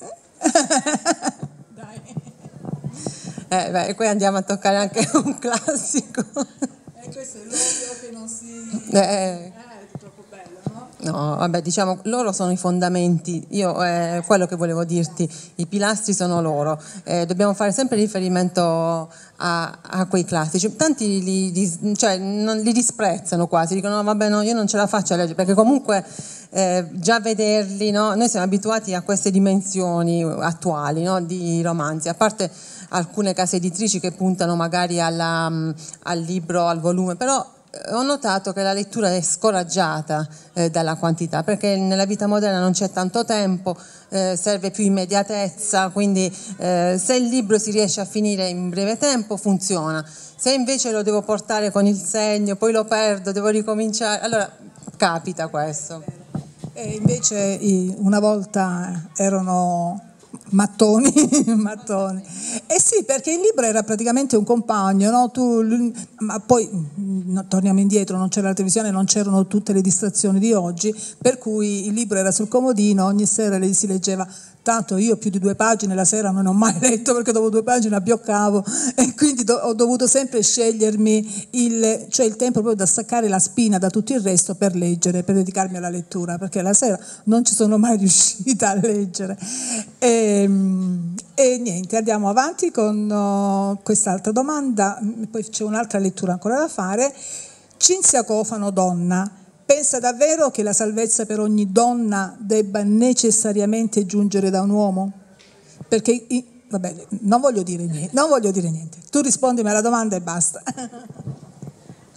E poi andiamo a toccare anche un classico. Questo è l'olio che non si... è troppo bello, no? No, vabbè, diciamo, loro sono i fondamenti. Io, quello che volevo dirti, i pilastri sono loro. Dobbiamo fare sempre riferimento a quei classici. Tanti li disprezzano quasi, dicono no, vabbè, no, io non ce la faccio a leggere, perché comunque già vederli, no? Noi siamo abituati a queste dimensioni attuali, no? Di romanzi, a parte alcune case editrici che puntano magari al libro, al volume, però ho notato che la lettura è scoraggiata dalla quantità, perché nella vita moderna non c'è tanto tempo, serve più immediatezza, quindi se il libro si riesce a finire in breve tempo funziona, se invece lo devo portare con il segno, poi lo perdo, devo ricominciare, allora capita questo. E invece una volta erano mattoni. Eh sì, perché il libro era praticamente un compagno, no? Ma poi torniamo indietro, non c'era la televisione, non c'erano tutte le distrazioni di oggi, per cui il libro era sul comodino, ogni sera si leggeva. Tanto io più di 2 pagine la sera non ho mai letto, perché dopo 2 pagine abbioccavo, e quindi ho dovuto sempre scegliermi il tempo proprio da staccare la spina da tutto il resto per leggere, per dedicarmi alla lettura, perché la sera non ci sono mai riuscita a leggere. E niente, andiamo avanti con quest'altra domanda, poi c'è un'altra lettura ancora da fare. Cinzia Cofano, donna. Pensa davvero che la salvezza per ogni donna debba necessariamente giungere da un uomo? Perché, vabbè, non voglio dire niente. Tu rispondimi alla domanda e basta.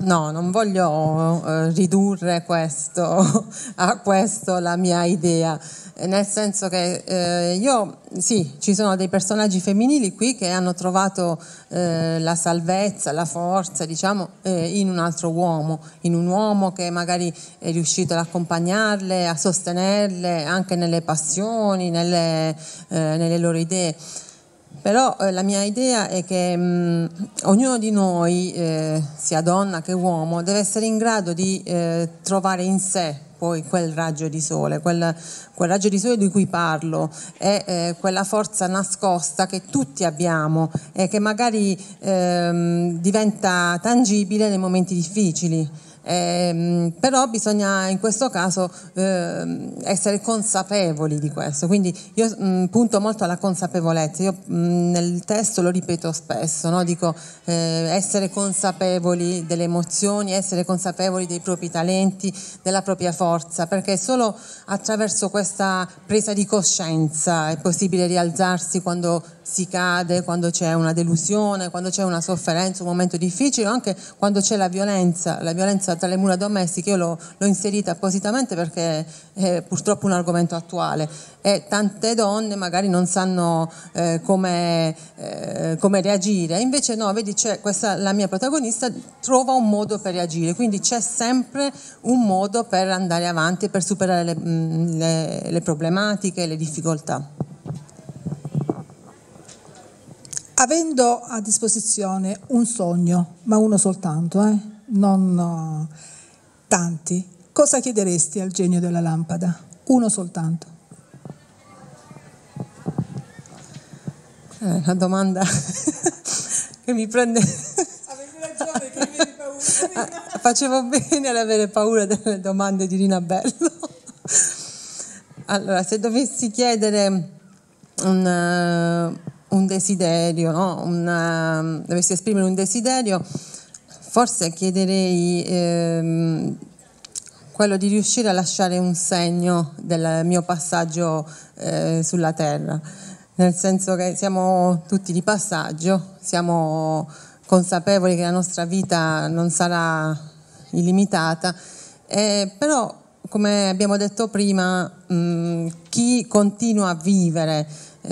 No, non voglio ridurre questo a questo la mia idea, nel senso che sì, ci sono dei personaggi femminili qui che hanno trovato la salvezza, la forza, diciamo, in un altro uomo, in un uomo che magari è riuscito ad accompagnarle, a sostenerle anche nelle passioni, nelle loro idee. Però la mia idea è che ognuno di noi, sia donna che uomo, deve essere in grado di trovare in sé poi quel raggio di sole, quel raggio di sole di cui parlo, è quella forza nascosta che tutti abbiamo e che magari diventa tangibile nei momenti difficili. Però bisogna in questo caso essere consapevoli di questo, quindi io punto molto alla consapevolezza. Io nel testo lo ripeto spesso, no? Dico essere consapevoli delle emozioni, essere consapevoli dei propri talenti, della propria forza, perché solo attraverso questa presa di coscienza è possibile rialzarsi quando si cade, quando c'è una delusione, quando c'è una sofferenza, un momento difficile, o anche quando c'è la violenza tra le mura domestiche. Io l'ho inserita appositamente perché è purtroppo un argomento attuale e tante donne magari non sanno come reagire, invece no, vedi, c'è la mia protagonista trova un modo per reagire, quindi c'è sempre un modo per andare avanti e per superare le problematiche, le difficoltà. Avendo a disposizione un sogno, ma uno soltanto, non tanti, cosa chiederesti al genio della lampada? Uno soltanto. Una domanda che mi prende... Avevi ragione, che avevi paura. Facevo bene ad avere paura delle domande di Rina Bello. Allora, se dovessi chiedere un desiderio, no? Dovessi esprimere un desiderio, forse chiederei quello di riuscire a lasciare un segno del mio passaggio sulla terra, nel senso che siamo tutti di passaggio, siamo consapevoli che la nostra vita non sarà illimitata, però come abbiamo detto prima, chi continua a vivere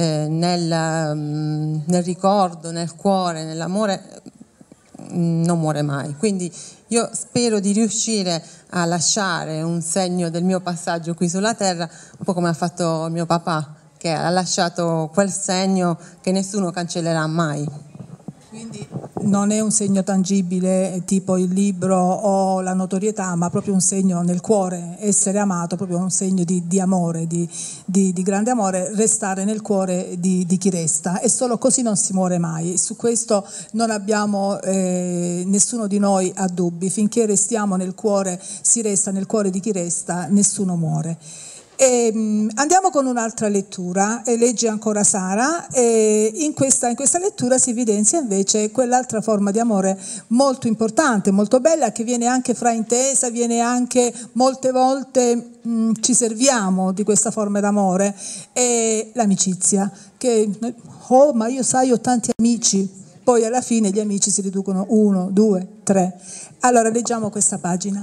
nel ricordo, nel cuore, nell'amore, non muore mai. Quindi io spero di riuscire a lasciare un segno del mio passaggio qui sulla terra, un po' come ha fatto mio papà, che ha lasciato quel segno che nessuno cancellerà mai. Quindi non è un segno tangibile tipo il libro o la notorietà, ma proprio un segno nel cuore, essere amato, proprio un segno di amore, di grande amore, restare nel cuore di chi resta, e solo così non si muore mai. Su questo non abbiamo nessuno di noi ha dubbi, finché restiamo nel cuore, si resta nel cuore di chi resta, nessuno muore. Andiamo con un'altra lettura, legge ancora Sara, e in questa lettura si evidenzia invece quell'altra forma di amore molto importante, molto bella, che viene anche fraintesa, viene anche molte volte ci serviamo di questa forma d'amore, è l'amicizia, che ma io sai, ho tanti amici, poi alla fine gli amici si riducono 1, 2, 3. Allora leggiamo questa pagina.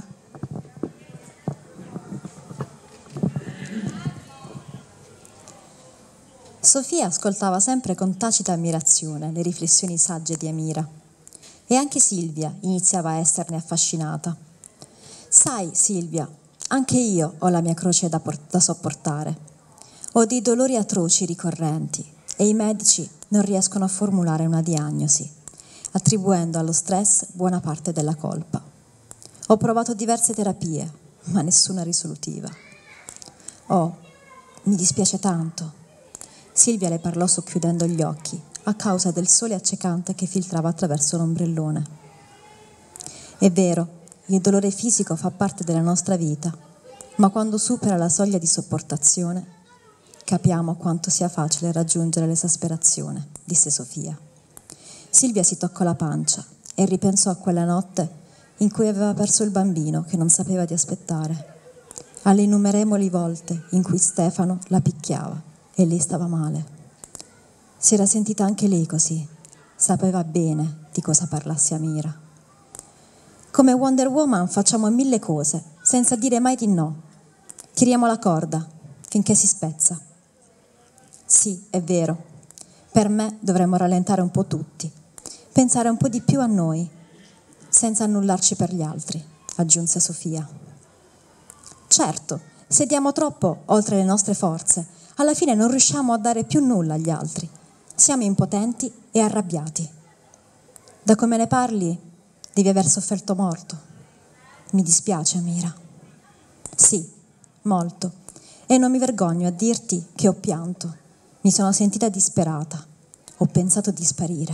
Sofia ascoltava sempre con tacita ammirazione le riflessioni sagge di Amira, e anche Silvia iniziava a esserne affascinata. Sai, Silvia, anche io ho la mia croce da sopportare. Ho dei dolori atroci ricorrenti e i medici non riescono a formulare una diagnosi, attribuendo allo stress buona parte della colpa. Ho provato diverse terapie, ma nessuna risolutiva. Oh, mi dispiace tanto. Silvia le parlò socchiudendo gli occhi, a causa del sole accecante che filtrava attraverso l'ombrellone. È vero, il dolore fisico fa parte della nostra vita, ma quando supera la soglia di sopportazione, capiamo quanto sia facile raggiungere l'esasperazione, disse Sofia. Silvia si toccò la pancia e ripensò a quella notte in cui aveva perso il bambino che non sapeva di aspettare, alle innumerevoli volte in cui Stefano la picchiava e lei stava male. Si era sentita anche lei così, sapeva bene di cosa parlasse Amira. Come Wonder Woman facciamo 1000 cose, senza dire mai di no. Tiriamo la corda, finché si spezza. Sì, è vero. Per me dovremmo rallentare un po' tutti. Pensare un po' di più a noi, senza annullarci per gli altri, aggiunse Sofia. Certo, se diamo troppo oltre le nostre forze, alla fine non riusciamo a dare più nulla agli altri. Siamo impotenti e arrabbiati. Da come ne parli, devi aver sofferto molto. Mi dispiace, Mira. Sì, molto. E non mi vergogno a dirti che ho pianto. Mi sono sentita disperata. Ho pensato di sparire.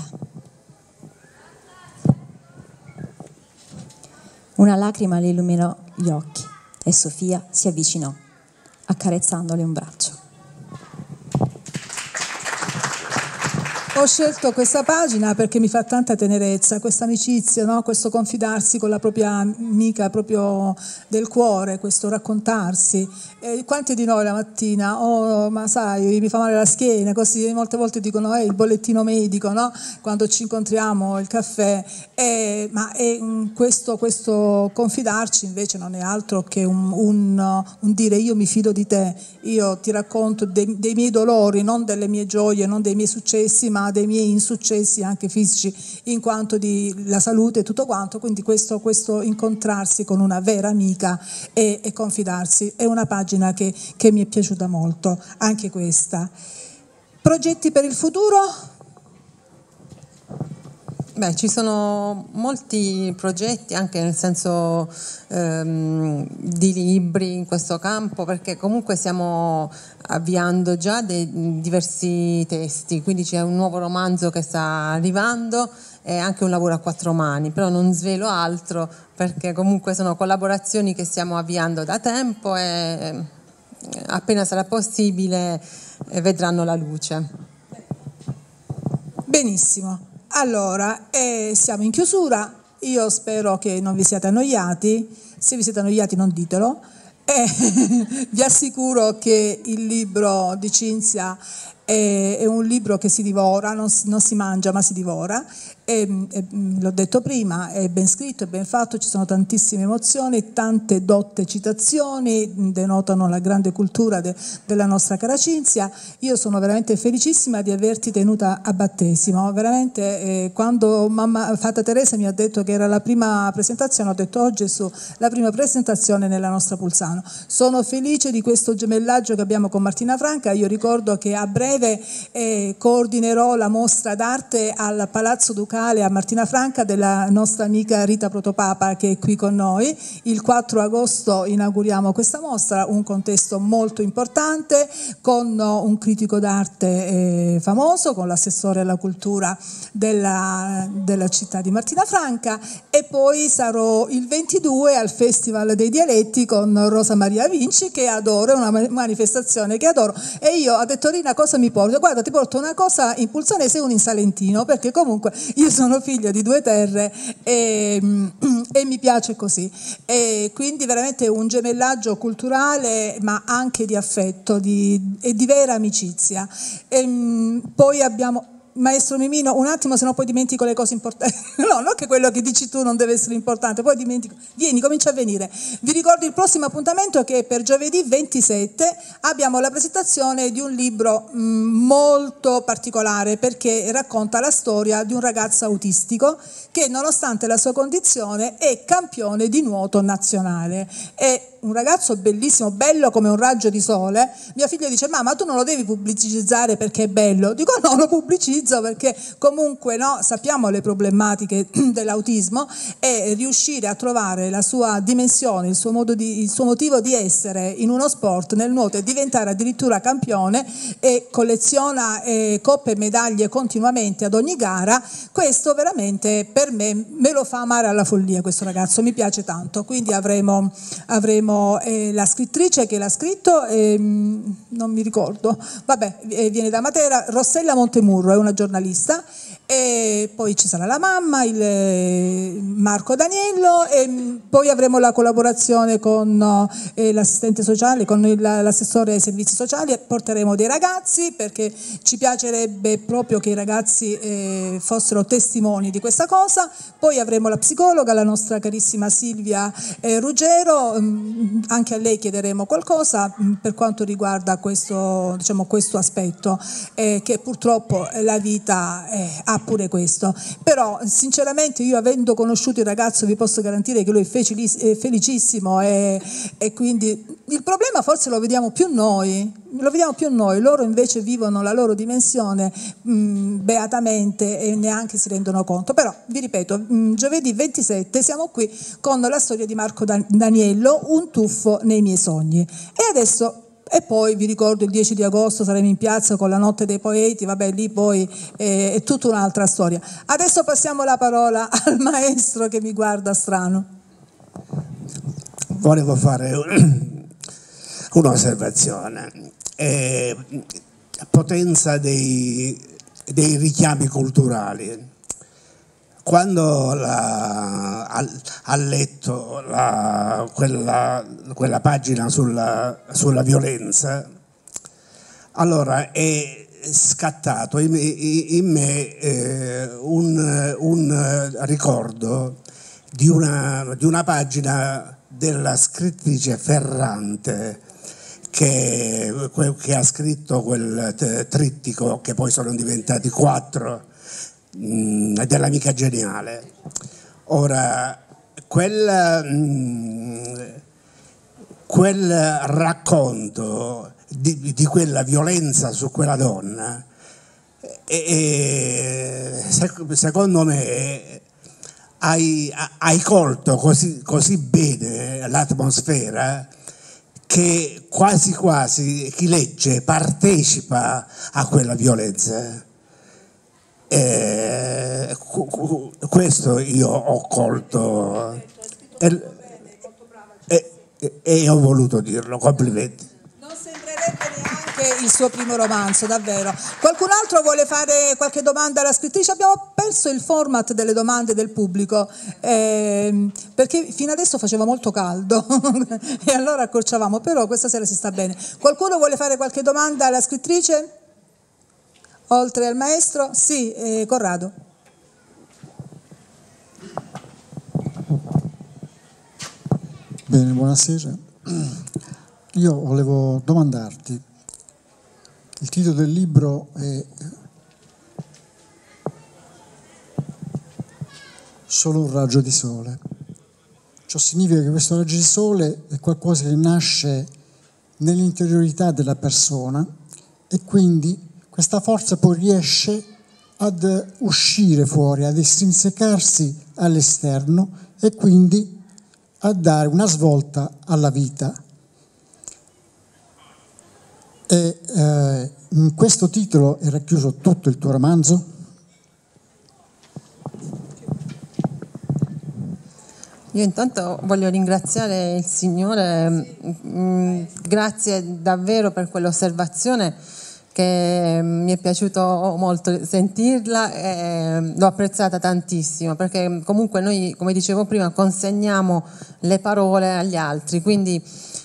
Una lacrima le illuminò gli occhi e Sofia si avvicinò, accarezzandole un braccio. Ho scelto questa pagina perché mi fa tanta tenerezza, questa amicizia, no? Questo confidarsi con la propria amica proprio del cuore, questo raccontarsi. Quanti di noi la mattina, oh ma sai, mi fa male la schiena, così molte volte dicono il bollettino medico, no? Quando ci incontriamo, il caffè, ma questo confidarci invece non è altro che un dire io mi fido di te, io ti racconto dei miei dolori, non delle mie gioie, non dei miei successi, ma dei miei insuccessi anche fisici in quanto di la salute e tutto quanto, quindi questo incontrarsi con una vera amica e confidarsi è una pagina che mi è piaciuta molto, anche questa. Progetti per il futuro? Beh, ci sono molti progetti anche nel senso di libri in questo campo, perché comunque stiamo avviando già dei diversi testi, quindi c'è un nuovo romanzo che sta arrivando e anche un lavoro a 4 mani, però non svelo altro perché comunque sono collaborazioni che stiamo avviando da tempo e appena sarà possibile vedranno la luce. Benissimo. Allora, siamo in chiusura, io spero che non vi siate annoiati, se vi siete annoiati non ditelo, vi assicuro che il libro di Cinzia è un libro che si divora, non si mangia ma si divora, l'ho detto prima, è ben scritto, è ben fatto, ci sono tantissime emozioni, tante dotte citazioni, denotano la grande cultura della nostra cara Cinzia. Io sono veramente felicissima di averti tenuta a battesimo, veramente quando Fata Teresa mi ha detto che era la prima presentazione, ho detto oh Gesù, la prima presentazione nella nostra Pulsano. Sono felice di questo gemellaggio che abbiamo con Martina Franca, io ricordo che a breve coordinerò la mostra d'arte al Palazzo Ducale a Martina Franca della nostra amica Rita Protopapa che è qui con noi. Il 4 agosto inauguriamo questa mostra, un contesto molto importante con un critico d'arte famoso, con l'assessore alla cultura della città di Martina Franca, e poi sarò il 22 al Festival dei Dialetti con Rosa Maria Vinci che adoro, è una manifestazione che adoro, e io ho detto Rina cosa mi porto? Guarda, ti porto una cosa in pulsanese e una in salentino, perché comunque io sono figlia di 2 terre e mi piace così, e quindi veramente un gemellaggio culturale ma anche di affetto e di vera amicizia. Poi abbiamo Maestro Mimino, un attimo, se no poi dimentico le cose importanti. No, non che quello che dici tu non deve essere importante, poi dimentico. Vieni, comincia a venire. Vi ricordo il prossimo appuntamento che è per giovedì 27. Abbiamo la presentazione di un libro molto particolare perché racconta la storia di un ragazzo autistico che nonostante la sua condizione è campione di nuoto nazionale. È un ragazzo bellissimo, bello come un raggio di sole. Mia figlia dice mamma tu non lo devi pubblicizzare perché è bello. Dico no, lo pubblicizzo perché comunque no, sappiamo le problematiche dell'autismo e riuscire a trovare la sua dimensione, il suo motivo di essere in uno sport, nel nuoto, e diventare addirittura campione e colleziona coppe e medaglie continuamente ad ogni gara. Questo veramente per me lo fa amare alla follia, questo ragazzo, mi piace tanto. Quindi avremo la scrittrice che l'ha scritto, non mi ricordo, vabbè, viene da Matera, Rossella Montemurro, è una giornalista, e poi ci sarà la mamma, il Marco Daniello, e poi avremo la collaborazione con l'assistente sociale, con l'assessore ai servizi sociali, porteremo dei ragazzi perché ci piacerebbe proprio che i ragazzi fossero testimoni di questa cosa. Poi avremo la psicologa, la nostra carissima Silvia Ruggero, anche a lei chiederemo qualcosa per quanto riguarda questo, diciamo, questo aspetto, che purtroppo la vita ha pure questo. Però sinceramente io, avendo conosciuto il ragazzo, vi posso garantire che lui è felicissimo, e quindi il problema forse lo vediamo più noi, loro invece vivono la loro dimensione beatamente e neanche si rendono conto. Però vi ripeto, giovedì 27 siamo qui con la storia di Marco Daniello, Un tuffo nei miei sogni. E poi vi ricordo il 10 di agosto saremo in piazza con la Notte dei Poeti, vabbè, lì poi è tutta un'altra storia. Adesso passiamo la parola al maestro che mi guarda strano. Volevo fare un'osservazione. Potenza dei richiami culturali. Quando ha letto quella pagina sulla violenza, allora è scattato in me un ricordo di una pagina della scrittrice Ferrante che ha scritto quel trittico che poi sono diventati 4, dell'Amica Geniale. Ora, quel racconto di quella violenza su quella donna, secondo me hai colto così bene l'atmosfera che quasi quasi chi legge partecipa a quella violenza. Questo io ho colto e ho voluto dirlo. Complimenti. Non sembrerebbe neanche il suo primo romanzo, davvero. Qualcun altro vuole fare qualche domanda alla scrittrice? Abbiamo perso il format delle domande del pubblico, perché fino adesso faceva molto caldo e allora accorciavamo, però questa sera si sta bene. Qualcuno vuole fare qualche domanda alla scrittrice? Oltre al maestro? Sì, Corrado. Bene, buonasera. Io volevo domandarti, il titolo del libro è Solo un raggio di sole. Ciò significa che questo raggio di sole è qualcosa che nasce nell'interiorità della persona e quindi questa forza poi riesce ad uscire fuori, ad estrinsecarsi all'esterno e quindi a dare una svolta alla vita. E in questo titolo è racchiuso tutto il tuo romanzo? Io intanto voglio ringraziare il Signore, grazie davvero per quell'osservazione che mi è piaciuto molto sentirla e l'ho apprezzata tantissimo, perché comunque noi, come dicevo prima, consegniamo le parole agli altri, quindi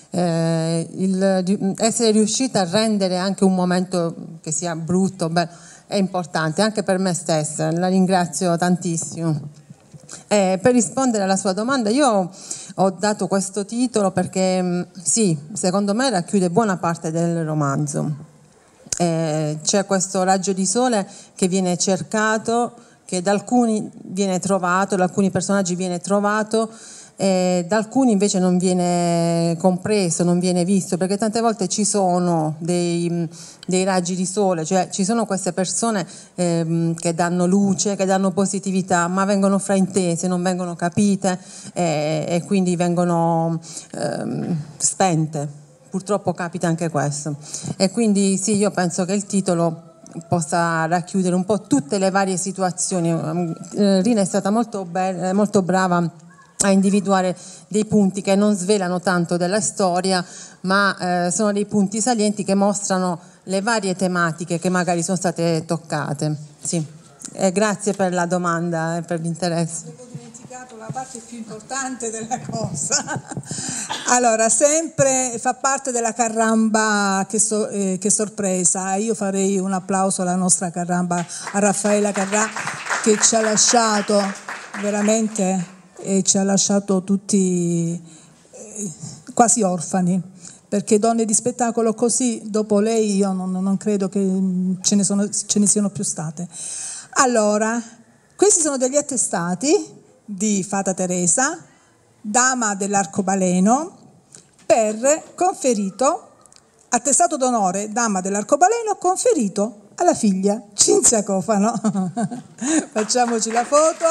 essere riuscita a rendere anche un momento che sia brutto è importante anche per me stessa. La ringrazio tantissimo. Per rispondere alla sua domanda, io ho dato questo titolo perché sì, secondo me racchiude buona parte del romanzo. C'è questo raggio di sole che viene cercato, che da alcuni viene trovato, da alcuni personaggi viene trovato, da alcuni invece non viene compreso, non viene visto, perché tante volte ci sono dei raggi di sole, cioè ci sono queste persone che danno luce, che danno positività, ma vengono fraintese, non vengono capite e quindi vengono spente. Purtroppo capita anche questo. E quindi sì, io penso che il titolo possa racchiudere un po' tutte le varie situazioni. Rina è stata molto brava a individuare dei punti che non svelano tanto della storia, ma sono dei punti salienti che mostrano le varie tematiche che magari sono state toccate. Sì. grazie per la domanda e per l'interesse. Avevo dimenticato la parte più importante della cosa. Allora, sempre fa parte della Carramba che sorpresa. Io farei un applauso alla nostra Carramba, a Raffaella Carrà, che ci ha lasciato veramente, ci ha lasciato tutti quasi orfani, perché donne di spettacolo così, dopo lei, io non credo che ce ne siano più state. Allora, questi sono degli attestati di Fata Teresa, dama dell'arcobaleno, conferito, attestato d'onore, dama dell'arcobaleno, conferito alla figlia Cinzia Cofano. Facciamoci la foto.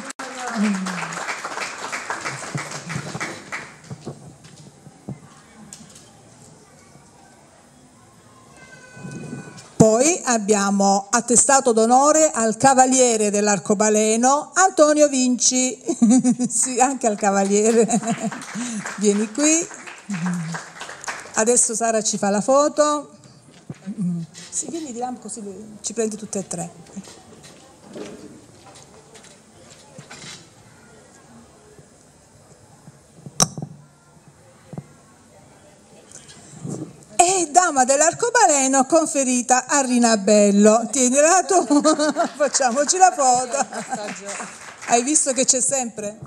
Poi abbiamo attestato d'onore al cavaliere dell'arcobaleno Antonio Vinci. Sì, anche al cavaliere. Vieni qui. Adesso Sara ci fa la foto. Sì, vieni di là così ci prendi tutte e tre. E dama dell'arcobaleno conferita a Rinabello. Tienila tu, facciamoci la foto. Hai visto che c'è sempre?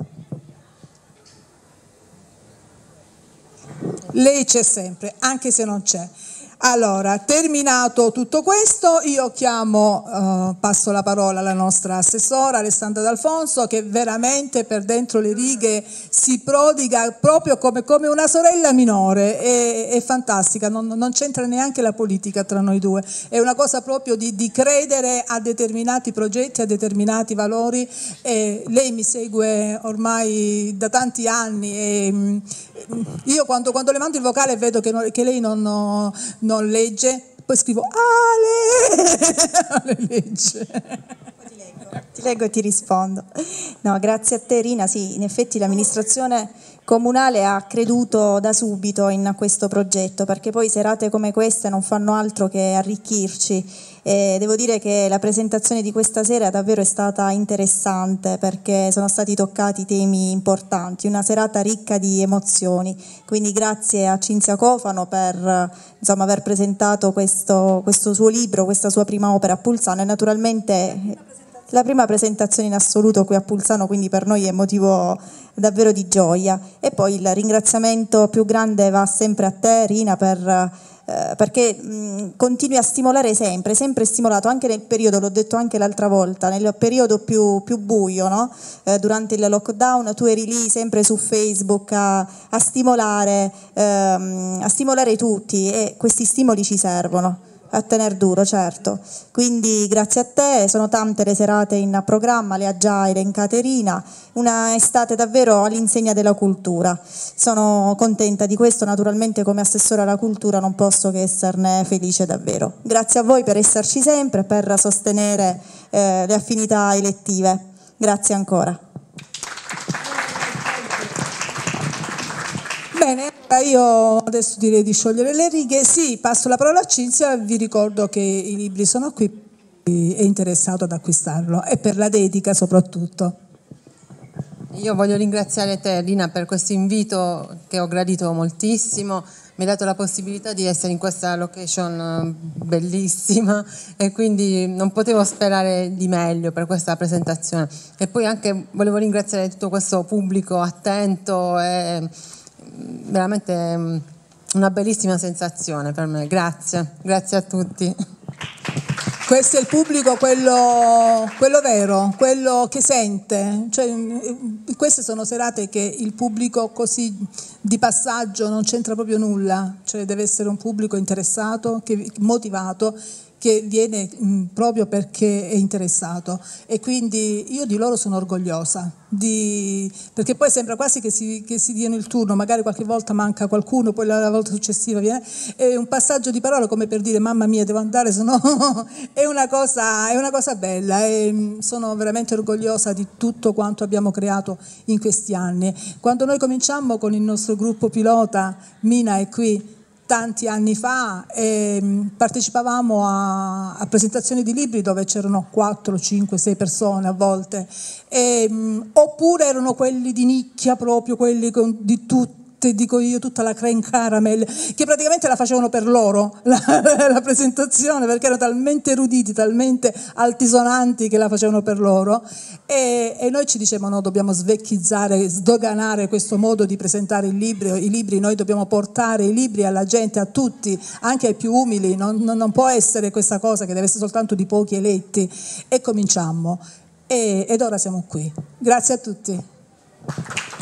Lei c'è sempre, anche se non c'è. Allora, terminato tutto questo, io passo la parola alla nostra assessora Alessandra D'Alfonso, che veramente per dentro le righe si prodiga proprio come una sorella minore, è fantastica, non c'entra neanche la politica tra noi due, è una cosa proprio di credere a determinati progetti, a determinati valori. Lei mi segue ormai da tanti anni e io quando le mando il vocale vedo che lei non legge, poi scrivo Ale legge. Ti leggo e ti rispondo. No, grazie a te Rina, sì, in effetti l'amministrazione comunale ha creduto da subito in questo progetto, perché poi serate come queste non fanno altro che arricchirci. E devo dire che la presentazione di questa sera davvero è stata interessante, perché sono stati toccati temi importanti, una serata ricca di emozioni, quindi grazie a Cinzia Cofano per aver presentato questo suo libro, questa sua prima opera a Pulsano, e naturalmente la prima presentazione in assoluto qui a Pulsano, quindi per noi è motivo davvero di gioia. E poi il ringraziamento più grande va sempre a te Rina perché continui a stimolare sempre stimolato, anche nel periodo, l'ho detto anche l'altra volta, nel periodo più buio, no? Durante il lockdown tu eri lì sempre su Facebook a stimolare tutti, e questi stimoli ci servono a tener duro, certo. Quindi grazie a te, sono tante le serate in programma, le ha già elencate Rina, una estate davvero all'insegna della cultura. Sono contenta di questo, naturalmente come assessore alla cultura non posso che esserne felice davvero. Grazie a voi per esserci sempre, per sostenere le affinità elettive. Grazie ancora. Bene, io adesso direi di sciogliere le righe. Sì, passo la parola a Cinzia, vi ricordo che i libri sono qui, è interessato ad acquistarlo, e per la dedica soprattutto. Io voglio ringraziare te Lina per questo invito che ho gradito moltissimo, mi hai dato la possibilità di essere in questa location bellissima e quindi non potevo sperare di meglio per questa presentazione. E poi anche volevo ringraziare tutto questo pubblico attento, e veramente una bellissima sensazione per me. Grazie a tutti. Questo è il pubblico, quello vero, quello che sente. Cioè, queste sono serate che il pubblico così di passaggio non c'entra proprio nulla, cioè deve essere un pubblico interessato, motivato, che viene proprio perché è interessato, e quindi io di loro sono orgogliosa, perché poi sembra quasi che si diano il turno, magari qualche volta manca qualcuno, poi la volta successiva viene, è un passaggio di parola come per dire mamma mia devo andare, sennò è una cosa bella, e sono veramente orgogliosa di tutto quanto abbiamo creato in questi anni. Quando noi cominciamo con il nostro gruppo pilota, Mina è qui, tanti anni fa, partecipavamo a presentazioni di libri dove c'erano 4, 5, 6 persone a volte, oppure erano quelli di nicchia proprio, quelli di tutti, dico io, tutta la crème caramel, che praticamente la facevano per loro la presentazione, perché erano talmente eruditi, talmente altisonanti che la facevano per loro, e noi ci dicevano no, dobbiamo svecchizzare, sdoganare questo modo di presentare i libri, noi dobbiamo portare i libri alla gente, a tutti, anche ai più umili, non può essere questa cosa che deve essere soltanto di pochi eletti, e cominciammo, ed ora siamo qui. Grazie a tutti.